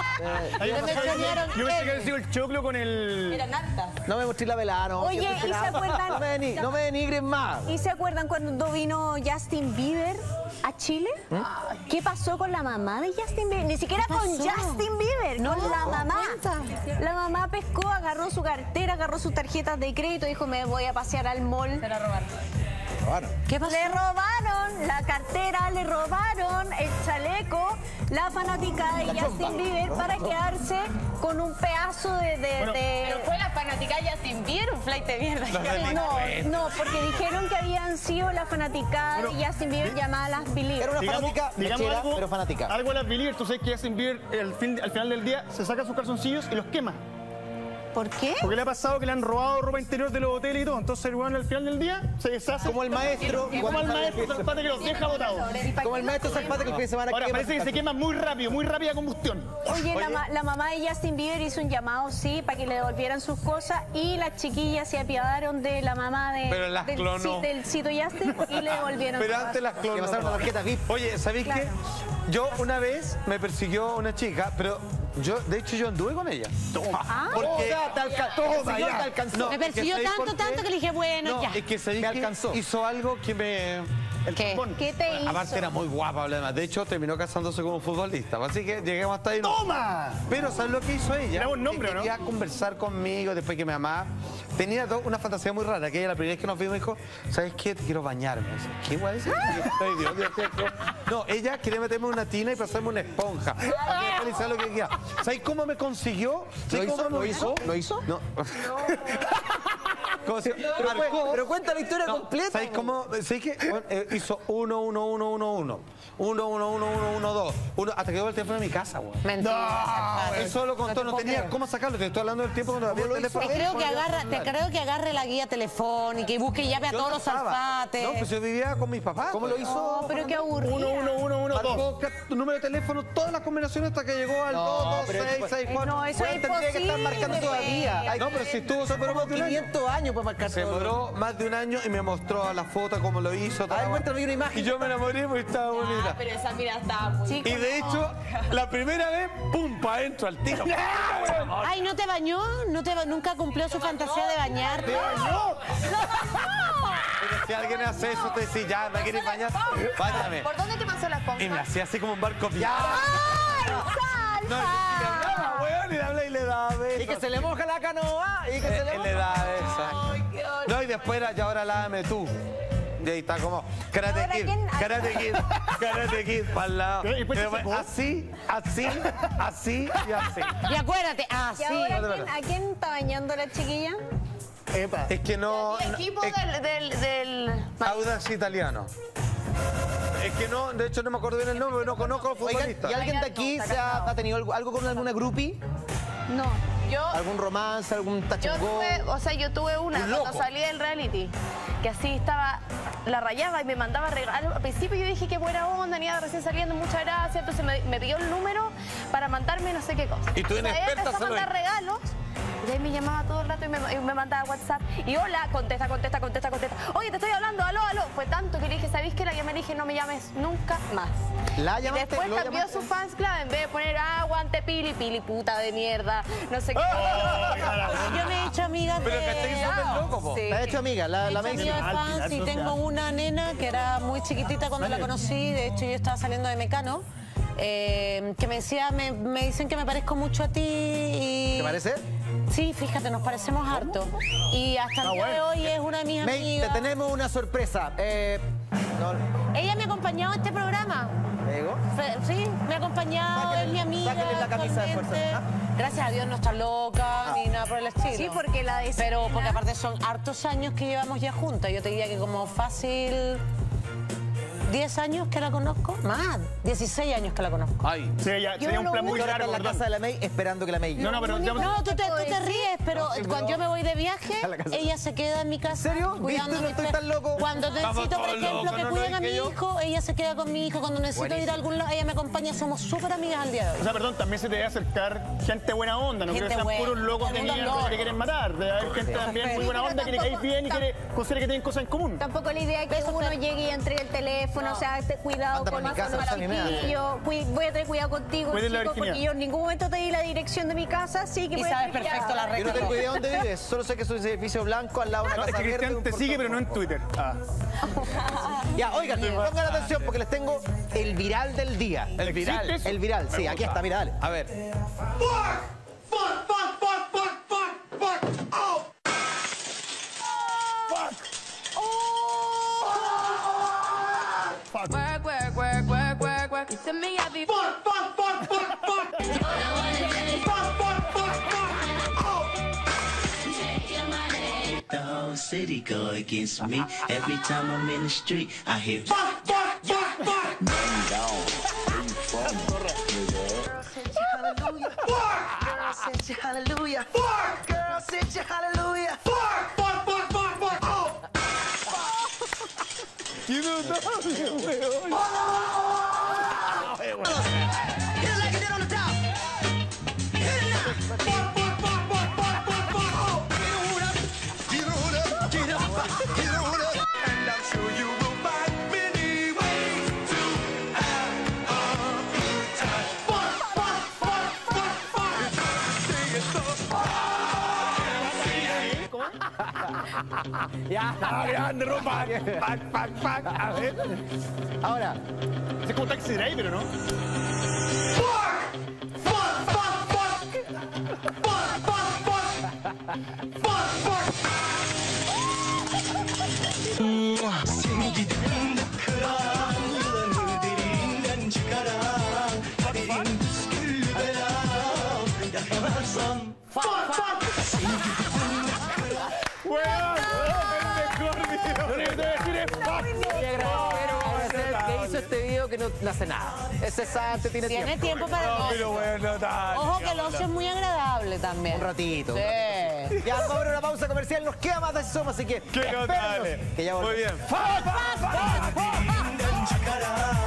Ahí Me pasó- mechonearon Yo pensé que el- había sido el choclo con el... Eran hartas. No me mostré la velada, no. Oye, Yo ¿y estoy se pelado. acuerdan? No me, deni- no me denigren más. ¿Y se acuerdan cuando vino Justin Bieber a Chile? ¿Qué pasó con la mamá de Justin Bieber? Ni siquiera ¿Qué con pasó? Justin Bieber, No, con la mamá. cuenta. La mamá pescó, agarró su cartera, agarró sus tarjetas de crédito, dijo, me voy a pasear al mall. Se la robaron. ¿Qué pasó? Le robaron la cartera, le robaron el chaleco, la fanaticada de Justin Bieber para quedarse con un pedazo de... de- Bueno, de- Pero fue la fanática de Justin Bieber, un flight de mierda. No, no, porque dijeron que habían sido la fanaticada de Justin Bieber llamada las Believers. Era una Digamos, fanática digamos mechera, algo, pero fanática. algo de las Believers, tú sabes que Justin Bieber el fin- al final del día se saca sus calzoncillos y los quema. ¿Por qué? Porque le ha pasado que le han robado ropa interior de los hoteles y todo. Entonces el weón al final del día se deshace. Como el maestro. Y como el maestro Salpate que los deja botados. Como el maestro Salpate que el fin de semana Ahora quema parece que su se quema muy rápido, muy rápida combustión. Oye, la, ma- la mamá de Justin Bieber hizo un llamado, sí, para que le devolvieran sus cosas y las chiquillas se apiadaron de la mamá de, Pero las del, clonó. ci- del Cito Justin y le devolvieron Pero sus antes las cosas. clonó. Que pasaron la tarjeta V I P. Oye, ¿sabéis Claro. qué? Yo una vez me persiguió una chica, pero yo, de hecho, yo anduve con ella. Ah. Porque... O sea, te alca- Toma, el señor ya. te alcanzó. No, Me es que persiguió ¿sabéis tanto, por qué? tanto que le dije, bueno, No, ya. es que ¿sabéis Me qué? alcanzó. Hizo algo que me... ¿Qué? ¿Qué te hizo? Aparte era muy guapa, además. De hecho, terminó casándose con un futbolista. Así que llegamos hasta ahí. ¡Toma! Pero ¿sabes lo que hizo ella? Era buen nombre, que ¿o no? quería conversar conmigo después que me amaba. Tenía do- una fantasía muy rara, que ella la primera vez que nos vimos dijo, ¿sabes qué? Te quiero bañarme. Y dice, ¿qué guay es eso? Ay, Dios, Dios, Dios, Dios. No, ella quería meterme en una tina y pasarme una esponja. Para que después hiciera lo que quería. ¿Sabes cómo me consiguió? ¿Lo ¿Sabes hizo? cómo ¿Lo me- hizo? ¿Lo hizo? No. ¿Cómo se Pero, marcó? pero cuenta la historia No, completa. ¿Sabéis cómo? ¿Sabéis qué? Bueno, eh, hizo uno, uno, uno, uno, uno. Uno, uno, uno, uno, uno, dos. Uno, hasta que llegó el teléfono de mi casa, güey. Mentira. Eso lo contó, no, puedo tenía creer. cómo sacarlo. Te estoy hablando del tiempo cuando había el teléfono. Te creo, que agarra, te creo que agarre la guía telefónica y busque y llame a Yo todos no los estaba. alfates. No, pues yo vivía con mis papás. ¿Cómo lo hizo? No, pero qué aburrido. Uno, uno, uno, uno, dos. Marcó ca- tu número de teléfono, todas las combinaciones hasta que llegó al No, dos, dos, pero seis, eso- seis, cuatro. No, eso Bueno, es tendría que estar imposible. marcando todavía. Hay- No, pero si estuvo Son superó como más de un año. quinientos años para marcar Se todo. demoró más de un año y me mostró la foto, cómo lo hizo. toda A ver, la- muéstrame una imagen. Y yo me enamoré porque estaba bonita. Ah, pero esa mira estaba muy... Sí, Y de hecho, la primera vez, pum, pa' adentro al tiro. Ay, ¿no te bañó? ¿No te ba- ¿Nunca cumplió su fantasía de bañarte? Pero si alguien hace eso, te dice, ya, ¿me quieres bañar? Báñame. ¿Por dónde te pasó la esponja? Y me hacía así como un barco pirata. No, y le hablaba, weón, y le hablaba y le daba besos. Y que se le moja la canoa. Y que se le Él le moja. daba besos. No, y después era, ya ahora lávame tú. Y ahí está como, Karate Ahora, Kid, ¿quién? Karate Kid, Karate Kid, para el lado. ¿Y después se Pero secó? así, así, así y así. Y acuérdate, ah, ¿Y sí. ahora de ¿quién- verdad. a quién está bañando la chiquilla? Epa. Es que no... El no- equipo es- del... del, del... Audax italiano. Es que no, de hecho no me acuerdo bien el nombre, no conozco a los Oigan, futbolistas. ¿y alguien de aquí se ha, ha tenido algo, algo con alguna groupie? No. Yo... ¿Algún romance, algún Yo tachangó? tuve, o sea, yo tuve una Un cuando loco. salí del reality, que así estaba, la rayaba y me mandaba regalos. Al principio yo dije que buena onda, venía recién saliendo, muchas gracias. Entonces me, me pidió el número para mandarme no sé qué cosa. Y tú Entonces, ella inexperta empezó a solo mandar ahí. regalos. Y ahí me llamaba todo el rato y me, y me mandaba WhatsApp. Y hola, contesta, contesta, contesta, contesta. Oye, te estoy hablando, aló, aló. Fue tanto que le dije, ¿sabéis qué? La llamé y le dije, no me llames nunca más. ¿La Y llamaste? después ¿Lo cambió llamaste? su fans club. En vez de poner aguante, pili, pili, puta de mierda. No sé qué. Yo me he hecho amiga de... Pero que estáis súper loco, po. Sí. ¿La has hecho amiga? ¿La, la Me he hecho Macy? amiga de Al final fans y social. tengo una nena que era muy chiquitita cuando la conocí. De hecho, yo estaba saliendo de Mecano. eh, que me decía, me, me dicen que me parezco mucho a ti y... ¿Te parece? Sí, fíjate, nos parecemos harto. Y hasta el día de hoy es una de mis May, te amigas. tenemos una sorpresa. Eh, no, Ella me ha acompañado en este programa. ¿te digo? Fe- Sí, me ha acompañado, Sáquenle- es mi amiga. sáquenle la camisa de fuerza, actualmente. ¿ah? Gracias a Dios no está loca ni nada por el estilo. Sí, porque la de Pero Selena- porque aparte son hartos años que llevamos ya juntas. Yo te diría que como fácil diez años que la conozco. Más, dieciséis años que la conozco. Ay. Sería, Yo sería un lo plan muy único Ahora está largo, en la casa de la May esperando que la May llegue. No, no, pero ya- No, tú te, tú te decir? ríes, pero cuando yo me voy de viaje, A la casa. ella se queda en mi casa. ¿En serio? cuidando ¿Viste? No a mis estoy tres- tan loco. Cuando Estamos necesito, por todos ejemplo, locos, que ¿no? cuiden ¿No a mi es que yo? hijo, ella se queda con mi hijo. Cuando necesito ir Buenísimo. a algún lado, ella me acompaña. Somos súper amigas al día de hoy. O sea, perdón, también se te debe acercar gente buena onda, no creo que Gente sean buena. puros locos de Todo el mundo mierda que loco. te quieren matar. Debe haber gente también muy buena onda que le caes bien y quiere considera que tienen cosas en común. Tampoco la idea es que Besos, uno Fer. llegue y entre el teléfono teléfono, o sea, te- cuidado Anda con pa' mi casa, los esa ni me da. chiquillos, cui- voy a tener cuidado contigo, Cuiden la chico, porque virginidad. yo en ningún momento te di la dirección de mi casa, así que Y voy a sabes tener perfecto la cuidado. Yo no tengo idea dónde vives, solo sé que soy ese edificio blanco al lado de una No, es casa que verde. Cristian un te sigue, portón pero no en rojo. Twitter. Ah. Ya, oigan, pongan atención porque les tengo el viral del día. El viral. ¿Existe? El viral, sí, aquí está, mira, dale. A ver. Work, work, work, work, work, work. You to me, I be fuck, fuck, fuck, fuck, fuck. Fuck, fuck, fuck, fuck. The whole city go against me. Every time I'm in the street, I hear Fuck, fuck, fuck, fuck. Girl, sit you hallelujah. Fuck, Girl, sit you hallelujah. fuck, fuck, fuck, fuck, fuck. Oh. ¡Qué notable, weón! Hit it like you did on the top. Hit it now. Fuck, fuck, fuck, fuck, fuck, fuck, fuck. Oh. get on up, get up, get on up. And I'm sure you will find many ways to have a good time. Fuck, fuck, fuck, fuck, fuck. Ya, Alejandro, ropa. Pac, pac, pac. A ver. Ahora, Es como Taxi Driver, ¿no? Fuck, fuck, fuck, fuck. Fuck, fuck, fuck. Fuck, fuck. Fuck, fuck. ¡Weón! ¡El mejor video! Lo único que te voy a decir es fuck. voy a agradecer al que hizo este video que no, no hace nada. Es cesante, tiene, Tiene tiempo para el No, ocio. pero bueno, tal. Ojo que el ocio es muy agradable también. Un ratito. Sí. Ya, vamos a ver una pausa comercial. Nos queda más de Soma, así que ¡Qué espérennos, notable! que ya Muy volvemos. bien. ¡Fuck, fuck, fuck, fuck!